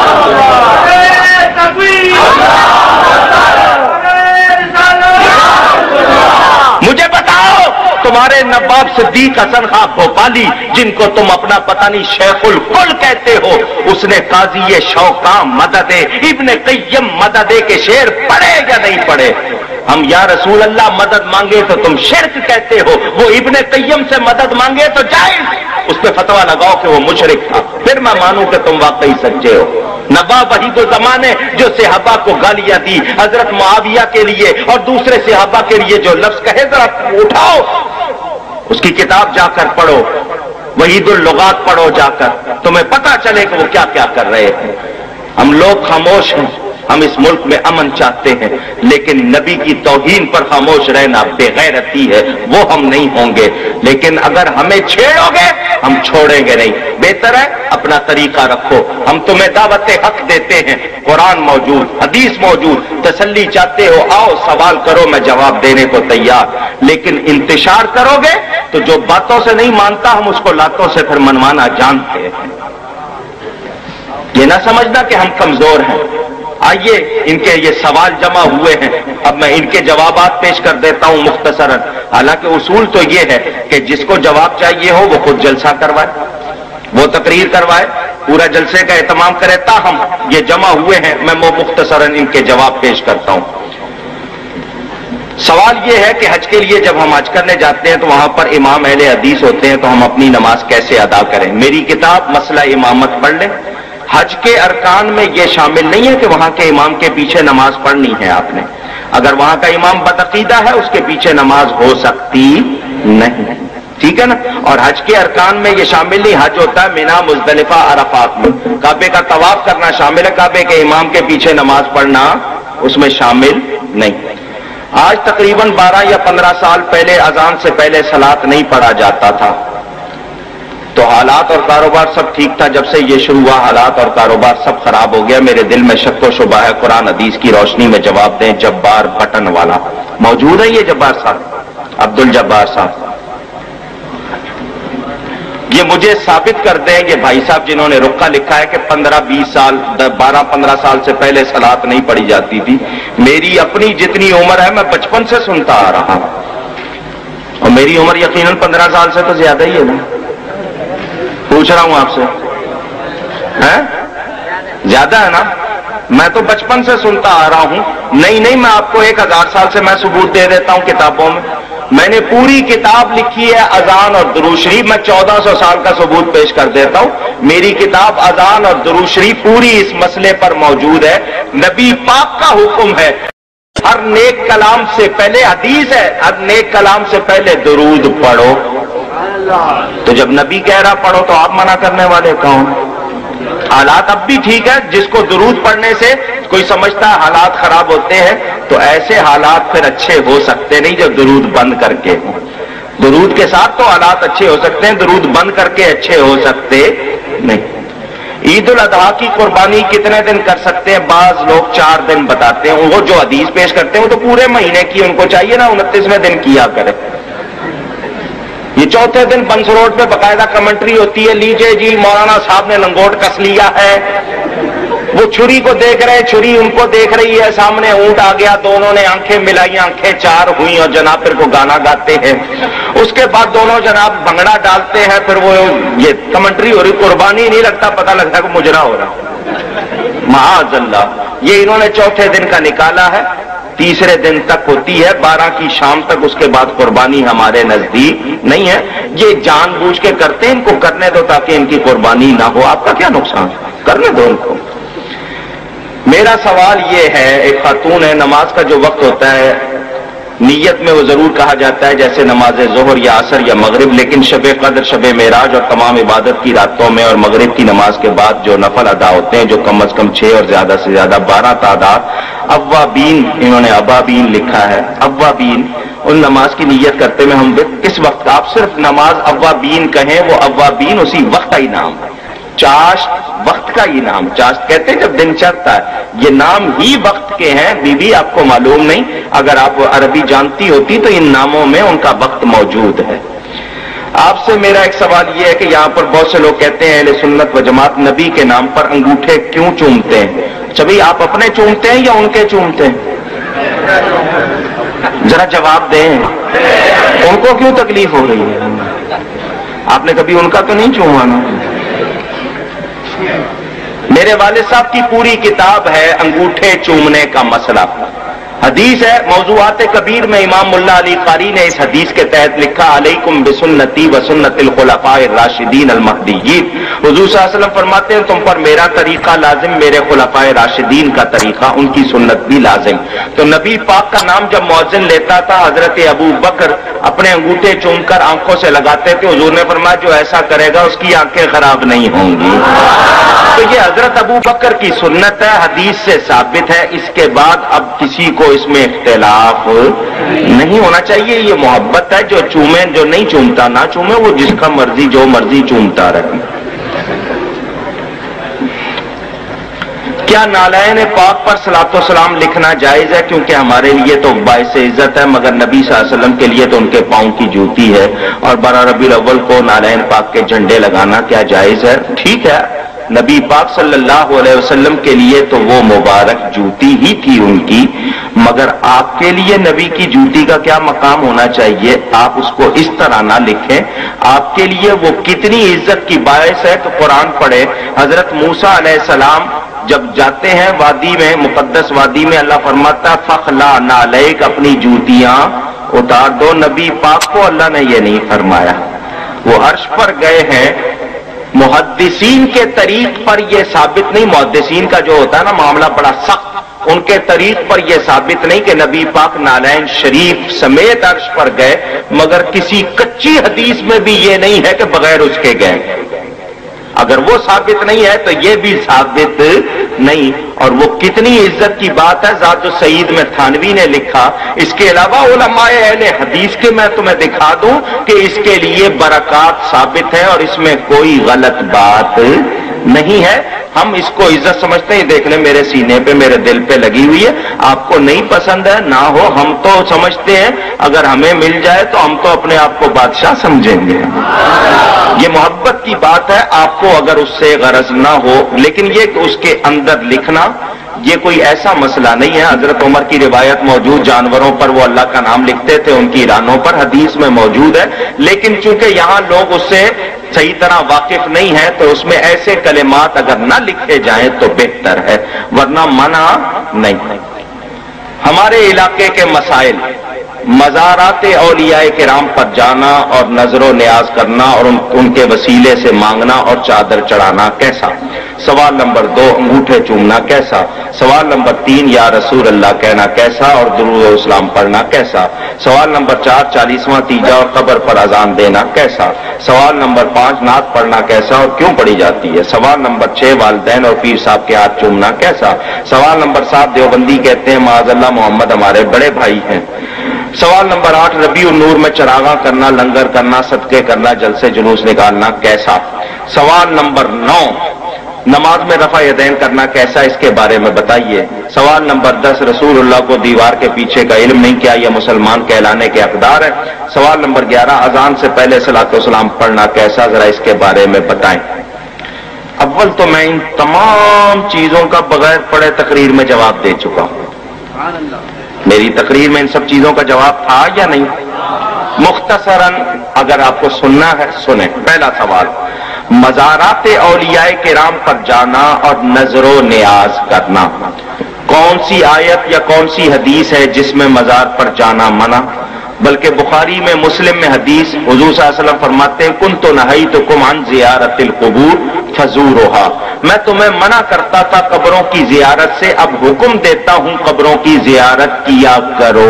مجھے بتاؤ، تمہارے نواب صدیق حسن خان بھوپالی، جن کو تم اپنا پتہ نہیں شیخ الکل کہتے ہو، اس نے قاضی شوکاں مدد ابن قیم مدد کے شعر پڑھے یا نہیں پڑھے؟ ہم یا رسول اللہ مدد مانگے تو تم شرک کہتے ہو، وہ ابن قیم سے مدد مانگے تو جائز. اس پہ فتویٰ لگاؤ کہ وہ مشرک تھا، پھر میں مانوں کہ تم واقعی سچے ہو. نواب وحید الزمان نے جو صحابہ کو گالیاں دی، حضرت معاویہ کے لیے اور دوسرے صحابہ کے لیے جو لفظ کہے، ذرا اٹھاؤ اس کی کتاب جا کر پڑھو، وحید اللغات پڑھو جا کر، تمہیں پتہ چلے کہ وہ کیا کیا کر رہے ہیں. ہم لوگ خاموش ہیں، ہم اس ملک میں امن چاہتے ہیں، لیکن نبی کی توہین پر خاموش رہنا بے غیرتی ہے، وہ ہم نہیں ہوں گے. لیکن اگر ہمیں چھیڑو گے ہم چھوڑیں گے نہیں. بہتر ہے اپنا طریقہ رکھو. ہم تمہیں دعوت حق دیتے ہیں، قرآن موجود، حدیث موجود. تسلی چاہتے ہو آؤ سوال کرو، میں جواب دینے کو تیار. لیکن انتشار کرو گے تو جو باتوں سے نہیں مانتا ہم اس کو لاتوں سے پھر منوانا جانتے ہیں. یہ نہ سمجھنا کہ ہم کمزور ہیں. آئیے، ان کے یہ سوال جمع ہوئے ہیں، اب میں ان کے جوابات پیش کر دیتا ہوں مختصراً. حالانکہ اصول تو یہ ہے کہ جس کو جواب چاہیے ہو وہ خود جلسہ کروائے، وہ تقریر کروائے، پورا جلسے کا اہتمام کرے. تاہم یہ جمع ہوئے ہیں، میں مختصراً ان کے جواب پیش کرتا ہوں. سوال یہ ہے کہ حج کے لیے جب ہم حج کرنے جاتے ہیں تو وہاں پر امام اہل حدیث ہوتے ہیں، تو ہم اپنی نماز کیسے ادا کریں؟ میری کتاب مسئلہ امامت پڑھ لیں. حج کے ارکان میں یہ شامل نہیں ہے کہ وہاں کے امام کے پیچھے نماز پڑھنی ہے آپ نے. اگر وہاں کا امام بدعقیدہ ہے اس کے پیچھے نماز ہو سکتی نہیں، ٹھیک ہے نا. اور حج کے ارکان میں یہ شامل نہیں. حج ہوتا ہے مینا، مزدلفہ، عرفات میں. کعبے کا طواف کرنا شامل ہے، کعبے کے امام کے پیچھے نماز پڑھنا اس میں شامل نہیں. آج تقریباً 12 یا 15 سال پہلے اذان سے پہلے صلاۃ نہیں پڑھا جاتا تھا، تو حالات اور کاروبار سب ٹھیک تھا. جب سے یہ شروع ہوا حالات اور کاروبار سب خراب ہو گیا. میرے دل میں شک و شبہ ہے، قرآن حدیث کی روشنی میں جواب دیں. جبار بٹن والا موجود ہے؟ یہ جبار صاحب، عبد الجبار صاحب، یہ مجھے ثابت کر دیں. یہ بھائی صاحب جنہوں نے رقعہ لکھا ہے کہ 15-20 سال 12-15 سال سے پہلے صلاۃ نہیں پڑھی جاتی تھی. میری اپنی جتنی عمر ہے میں بچپن سے سنتا آ رہا ہوں، اور میری عمر یقیناً 15 سال سے تو زیادہ ہی ہے نا. پوچھ رہا ہوں آپ سے، زیادہ ہے نا؟ میں تو بچپن سے سنتا آ رہا ہوں. نہیں، میں آپ کو 1000 سال سے میں ثبوت دے دیتا ہوں کتابوں میں. میں نے پوری کتاب لکھی ہے اذان اور درود شریف، میں 1400 سال کا ثبوت پیش کر دیتا ہوں. میری کتاب اذان اور درود شریف پوری اس مسئلے پر موجود ہے. نبی پاک کا حکم ہے ہر نیک کلام سے پہلے، حدیث ہے ہر نیک کلام سے پہلے درود پڑھو. تو جب نبی کہہ رہا پڑھو تو آپ منع کرنے والے کون؟ حالات اب بھی ٹھیک ہے. جس کو درود پڑھنے سے کوئی سمجھتا ہے حالات خراب ہوتے ہیں، تو ایسے حالات پھر اچھے ہو سکتے نہیں جو درود بند کر کے ہوں. درود کے ساتھ تو حالات اچھے ہو سکتے ہیں، درود بند کر کے اچھے ہو سکتے نہیں. عید الاضحیٰ کی قربانی کتنے دن کر سکتے ہیں؟ بعض لوگ 4 دن بتاتے ہیں. وہ جو حدیث پیش کرتے ہیں وہ تو پورے مہینے کی، ان کو چاہیے نا 29ویں دن کیا کرے. یہ چوتھے دن بنس روڈ پہ باقاعدہ کمنٹری ہوتی ہے، لیجئے جی مولانا صاحب نے لنگوٹ کس لیا ہے. وہ چھری کو دیکھ رہے، چھری ان کو دیکھ رہی ہے، سامنے اونٹ آ گیا، دونوں نے آنکھیں ملائی، آنکھیں 4 ہوئیں، اور جناب پھر کو گانا گاتے ہیں. اس کے بعد دونوں جناب بھنگڑا ڈالتے ہیں. پھر وہ یہ کمنٹری ہو رہی، قربانی نہیں لگتا، پتہ لگتا ہے کہ مجرا ہو رہا. معاذ اللہ. یہ انہوں نے چوتھے دن کا نکالا ہے، تیسرے دن تک ہوتی ہے، 12 کی شام تک. اس کے بعد قربانی ہمارے نزدیک نہیں ہے. یہ جان بوجھ کے کرتے ہیں، ان کو کرنے دو تاکہ ان کی قربانی نہ ہو. آپ کا کیا نقصان؟ کرنے دو ان کو. میرے میرا سوال یہ ہے، ایک خاتون ہے، نماز کا جو وقت ہوتا ہے نیت میں وہ ضرور کہا جاتا ہے جیسے نماز ظہر یا عصر یا مغرب، لیکن شب قدر، شب معراج اور تمام عبادت کی راتوں میں اور مغرب کی نماز کے بعد جو نفل ادا ہوتے ہیں، جو کم از کم 6 اور زیادہ سے زیادہ 12 تعداد، اوابین، انہوں نے ابابین لکھا ہے، اوابین، ان نماز کی نیت کرتے میں ہم اس وقت، آپ صرف نماز اوابین کہیں، وہ اوابین اسی وقت کا ہی نام ہے، چاشت وقت کا ہی نام، چاشت کہتے ہیں جب دن چڑھتا ہے، یہ نام ہی وقت کے ہیں، بی بی آپ کو معلوم نہیں، اگر آپ عربی جانتی ہوتی تو ان ناموں میں ان کا وقت موجود ہے۔ آپ سے میرا ایک سوال یہ ہے کہ یہاں پر بہت سے لوگ کہتے ہیں اہل سنت و جماعت نبی کے نام پر انگوٹھے کیوں چومتے ہیں؟ اچھا بھائی، آپ اپنے چومتے ہیں یا ان کے چومتے ہیں؟ ذرا جواب دیں، ان کو کیوں تکلیف ہو رہی ہے؟ آپ نے کبھی ان کا تو نہیں چوما نا؟ میرے والد صاحب کی پوری کتاب ہے انگوٹھے چومنے کا مسئلہ، حدیث ہے، موضوعات کبیر میں امام ملا علی قاری نے اس حدیث کے تحت لکھا، علیکم بسنتی و سنت الخلفاء الراشدین المہدیین، حضور صلی اللہ علیہ وسلم فرماتے ہیں تم پر میرا طریقہ لازم، میرے خلفاء راشدین کا طریقہ، ان کی سنت بھی لازم۔ تو نبی پاک کا نام جب مؤذن لیتا تھا، حضرت ابو بکر اپنے انگوٹھے چوم کر آنکھوں سے لگاتے تھے، حضور نے فرمایا جو ایسا کرے گا اس کی آنکھیں خراب نہیں ہوں گی۔ تو یہ حضرت ابو بکر کی سنت ہے، حدیث سے ثابت ہے، اس کے بعد اب کسی کو اس میں اختلاف نہیں ہونا چاہیے۔ یہ محبت ہے، جو چومے، جو نہیں چومتا نہ چومے، وہ جس کا مرضی جو مرضی چومتا رہے۔ کیا نالین پاک پر صلاۃ و سلام لکھنا جائز ہے؟ کیونکہ ہمارے لیے تو باعث عزت ہے، مگر نبی صلی اللہ علیہ وسلم کے لیے تو ان کے پاؤں کی جوتی ہے، اور 12 ربیع الاول کو نالین پاک کے جھنڈے لگانا کیا جائز ہے؟ ٹھیک ہے، نبی پاک صلی اللہ علیہ وسلم کے لیے تو وہ مبارک جوتی ہی تھی ان کی، مگر آپ کے لیے نبی کی جوتی کا کیا مقام ہونا چاہیے؟ آپ اس کو اس طرح نہ لکھیں۔ آپ کے لیے وہ کتنی عزت کی باعث ہے کہ قرآن پڑھے، حضرت موسیٰ علیہ السلام جب جاتے ہیں وادی میں، مقدس وادی میں، اللہ فرماتا ہے فخلا نعلیک، اپنی جوتیاں اتار دو۔ نبی پاک کو اللہ نے یہ نہیں فرمایا، وہ عرش پر گئے ہیں۔ محدثین کے طریق پر یہ ثابت نہیں، محدثین کا جو ہوتا ہے نا معاملہ بڑا سخت، ان کے طریق پر یہ ثابت نہیں کہ نبی پاک نالین شریف سمیت عرش پر گئے، مگر کسی کچی حدیث میں بھی یہ نہیں ہے کہ بغیر اس کے گئے۔ اگر وہ ثابت نہیں ہے تو یہ بھی ثابت نہیں، اور وہ کتنی عزت کی بات ہے۔ ذات السعید میں تھانوی نے لکھا، اس کے علاوہ علماء اہل حدیث کے میں تمہیں دکھا دوں کہ اس کے لیے برکات ثابت ہے اور اس میں کوئی غلط بات نہیں ہے۔ ہم اس کو عزت سمجھتے ہیں، دیکھ لیں میرے سینے پہ، میرے دل پہ لگی ہوئی ہے، آپ کو نہیں پسند ہے نہ ہو، ہم تو سمجھتے ہیں اگر ہمیں مل جائے تو ہم تو اپنے آپ کو بادشاہ سمجھیں گے۔ یہ محبت کی بات ہے، آپ کو اگر اس سے غرض نہ ہو، لیکن یہ کہ اس کے اندر لکھنا یہ کوئی ایسا مسئلہ نہیں ہے۔ حضرت عمر کی روایت موجود، جانوروں پر وہ اللہ کا نام لکھتے تھے، ان کی رانوں پر، حدیث میں موجود ہے، لیکن چونکہ یہاں لوگ اس سے صحیح طرح واقف نہیں ہے تو اس میں ایسے کلمات اگر نہ لکھے جائیں تو بہتر ہے، ورنہ منع نہیں۔ ہمارے علاقے کے مسائل، مزارات اولیاء کرام پر جانا اور نظر و نیاز کرنا اور ان کے وسیلے سے مانگنا اور چادر چڑھانا کیسا؟ سوال نمبر 2 انگوٹھے چومنا کیسا؟ سوال نمبر 3 یا رسول اللہ کہنا کیسا اور درود و اسلام پڑھنا کیسا؟ سوال نمبر 4 40واں تیجا اور قبر پر اذان دینا کیسا؟ سوال نمبر 5 نعت پڑھنا کیسا اور کیوں پڑھی جاتی ہے؟ سوال نمبر 6 والدین اور پیر صاحب کے ہاتھ چومنا کیسا؟ سوال نمبر 7 دیوبندی کہتے ہیں معاذ اللہ محمد ہمارے بڑے بھائی ہیں۔ سوال نمبر 8 ربیع النور میں چراغاں کرنا، لنگر کرنا، صدقے کرنا، جلسے جلوس نکالنا کیسا؟ سوال نمبر 9 نماز میں رفع یدین کرنا کیسا، اس کے بارے میں بتائیے۔ سوال نمبر 10 رسول اللہ کو دیوار کے پیچھے کا علم نہیں، کیا یہ مسلمان کہلانے کے حقدار ہے؟ سوال نمبر 11 اذان سے پہلے صلاۃ و سلام پڑھنا کیسا، ذرا اس کے بارے میں بتائیں۔ اول تو میں ان تمام چیزوں کا بغیر پڑھے تقریر میں جواب دے چکا ہوں۔ میری تقریر میں ان سب چیزوں کا جواب تھا یا نہیں؟ مختصراً اگر آپ کو سننا ہے سنیں۔ پہلا سوال، مزارات اولیاء کرام پر جانا اور نظر و نیاز کرنا، کون سی آیت یا کون سی حدیث ہے جس میں مزار پر جانا منع؟ بلکہ بخاری میں، مسلم میں حدیث، حضور صلی اللہ علیہ وسلم فرماتے ہیں کنت نہیتکم عن زیارت القبور، फजूरुहा, मैं तुम्हें मना करता था कब्रों की जियारत से, अब हुक्म देता हूं कब्रों की जियारत किया करो।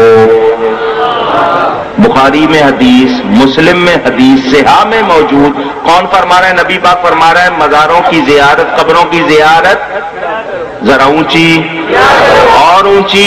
बुखारी में हदीस, मुस्लिम में हदीस, सिहा में मौजूद। कौन फरमा रहा है? नबी पाक फरमा रहा है मज़ारों की जियारत, कब्रों की जियारत जरा ऊंची और ऊंची,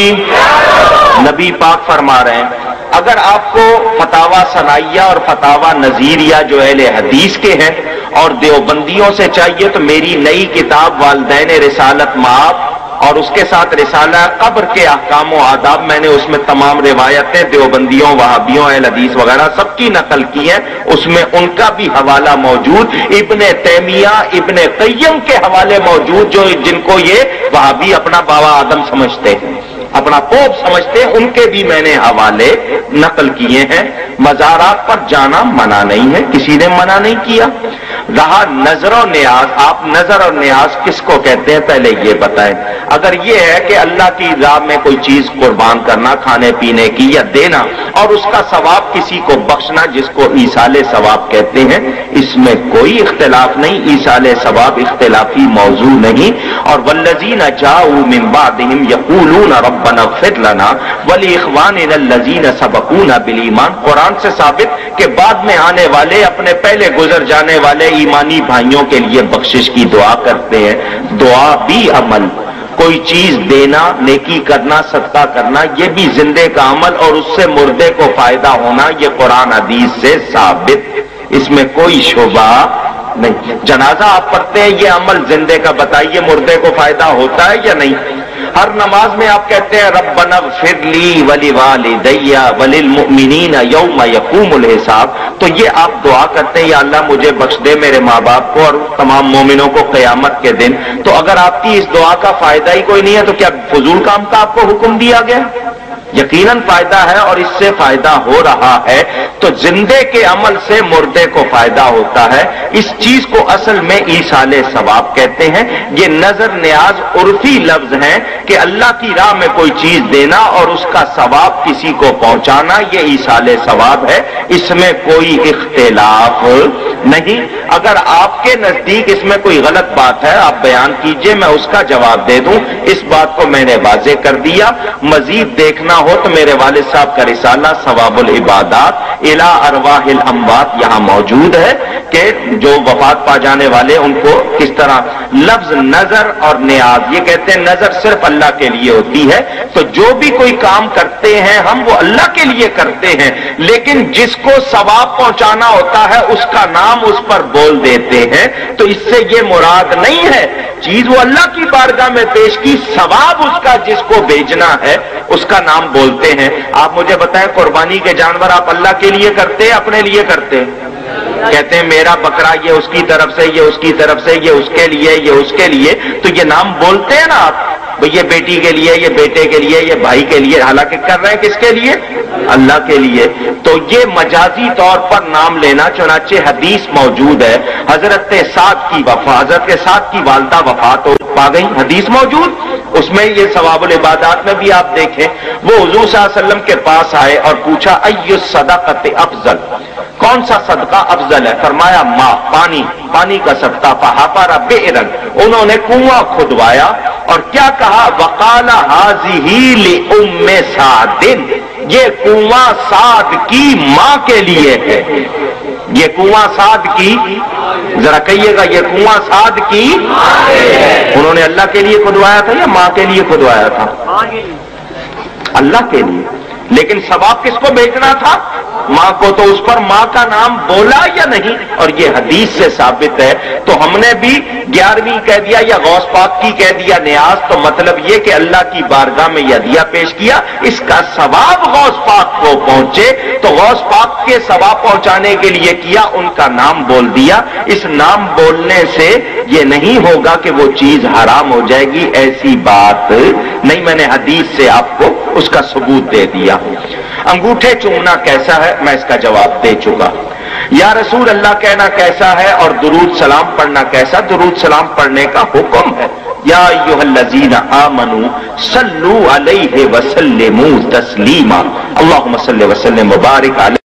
नबी पाक फरमा रहे हैं। अगर आपको फतावा सनाइया और फतावा नजीरिया जो अहले हदीस के हैं और देवबंदियों से चाहिए तो मेरी नई किताब वालिदैन रिसालत माब और उसके साथ रिसाला कब्र के अहकाम व आदाब, मैंने उसमें तमाम रिवायतें देवबंदियों, वहाबियों, अहले हदीस वगैरह सबकी नकल की है, उसमें उनका भी हवाला मौजूद, इब्ने तैमिया, इब्ने क़य्यम के हवाले मौजूद, जो जिनको ये वहाबी अपना बाबा आदम समझते हैं, अपना पोप समझते हैं, उनके भी मैंने हवाले नकल किए हैं। मज़ारात पर जाना मना नहीं है, किसी ने मना नहीं किया। रहा नजर और नियाज, आप नजर और नियाज किसको कहते हैं पहले ये बताएं। अगर ये है कि अल्लाह की राह में कोई चीज कुर्बान करना, खाने पीने की या देना, और उसका सवाब किसी को बख्शना, जिसको ईसाले सवाब कहते हैं, इसमें कोई इख्तिलाफ नहीं, ईसाले सवाब इख्तिलाफी मौजू नहीं। और वल्लज़ीना जाऊ मिन बादिहिम यक़ूलूना रब्बना इग़फ़िर लना वलिइख़वानिना अल्लज़ीना सबक़ूना बिल ईमान, कुरान से साबित कि बाद में आने वाले, अपने पहले गुजर जाने वाले ईमानी भाइयों के लिए बख्शिश की दुआ करते हैं। दुआ भी अमल, कोई चीज देना, नेकी करना, सदका करना, ये भी जिंदे का अमल और उससे मुर्दे को फायदा होना, ये कुरान हदीस से साबित, इसमें कोई शुबा नहीं। जनाजा आप पढ़ते हैं, ये अमल जिंदे का, बताइए मुर्दे को फायदा होता है या नहीं? हर नमाज में आप कहते हैं रब्बना इग़फ़िर ली वलिवालिदैया वलिलमुमिनीना यौम यक़ूमुल हिसाब, तो ये आप दुआ करते हैं या अल्लाह मुझे बख्श दे, मेरे माँ बाप को और तमाम मोमिनों को क़यामत के दिन। तो अगर आपकी इस दुआ का फायदा ही कोई नहीं है तो क्या फजूल काम का आपको हुक्म दिया गया? यकीनन फायदा है और इससे फायदा हो रहा है। तो जिंदे के अमल से मुर्दे को फायदा होता है। इस चीज को असल में ईसाले सवाब कहते हैं। ये नजर नियाज उर्फी लफ्ज हैं कि अल्लाह की राह में कोई चीज देना और उसका सवाब किसी को पहुंचाना, ये ईसाले सवाब है, इसमें कोई इख्तिलाफ नहीं। अगर आपके नजदीक इसमें कोई गलत बात है आप बयान कीजिए, मैं उसका जवाब दे दूं। इस बात को मैंने वाज़े कर दिया। मजीद देखना हो तो मेरे वालिद साहब का रिसाला सवाबुल इबादात इला अरवाहिल अमवात यहां मौजूद है कि जो वफात पा जाने वाले उनको किस तरह लफ्ज नजर और नियाज, ये कहते हैं नजर सिर्फ अल्लाह के लिए होती है। तो जो भी कोई काम करते हैं हम वो अल्लाह के लिए करते हैं, लेकिन जिसको सवाब पहुंचाना होता है उसका नाम उस पर बोल देते हैं। तो इससे ये मुराद नहीं है चीज वो अल्लाह की बारगाह में पेश की, सवाब उसका जिसको भेजना है उसका नाम बोलते हैं। आप मुझे बताएं कुर्बानी के जानवर आप अल्लाह के लिए करते हैं अपने लिए करते हैं? कहते हैं मेरा बकरा ये उसकी तरफ से, ये उसकी तरफ से, ये उसके लिए, ये उसके लिए, तो ये नाम बोलते हैं ना आप, भाई ये बेटी के लिए, ये बेटे के लिए, ये भाई के लिए, हालांकि कर रहे हैं किसके लिए? अल्लाह के लिए। तो ये मजाजी तौर पर नाम लेना, चुनाचे हदीस मौजूद है, हजरत साद की वफा, हजरत साद की वालदा वफात पा गई, हदीस मौजूद, उसमें ये सवाबुल इबादात में भी आप देखें, वो हुजूर सल्लल्लाहु अलैहि वसल्लम के पास आए और पूछा अय्यु सदक़त अफजल, कौन सा सदका अफजल है? फरमाया माँ, पानी, पानी का सदका। फहफर बिरन, उन्होंने कुआं खुदवाया और क्या कहा? वकाला हाज़िही लि उम्मे सादिन, ये कुआं साद की मां के लिए है। ये कुआं साद की, जरा कहिएगा, ये कुआं साद की, उन्होंने अल्लाह के लिए खुदवाया था या मां के लिए खुदवाया था? अल्लाह के लिए। लेकिन सवाब किसको भेजना था? मां को। तो उस पर मां का नाम बोला या नहीं? और ये हदीस से साबित है। तो हमने भी 11वीं कह दिया या गौस पाक की कह दिया नियाज, तो मतलब ये कि अल्लाह की बारगाह में यह हदिया पेश किया, इसका सवाब गौस पाक को पहुंचे, तो गौस पाक के सवाब पहुंचाने के लिए किया, उनका नाम बोल दिया। इस नाम बोलने से ये नहीं होगा कि वो चीज हराम हो जाएगी, ऐसी बात नहीं। मैंने हदीस से आपको उसका सबूत दे दिया। अंगूठे चूमना कैसा है, मैं इसका जवाब दे चुका। या रसूल अल्लाह कहना कैसा है और दुरूद सलाम पढ़ना कैसा? दुरूद सलाम पढ़ने का हुक्म है। या अय्युहल्लज़ीना आमनू सल्लू अलैहि वसल्लिमू तस्लीमा, अल्लाहुम्मा सल्लि व सल्लिम व बारिक अलैहि।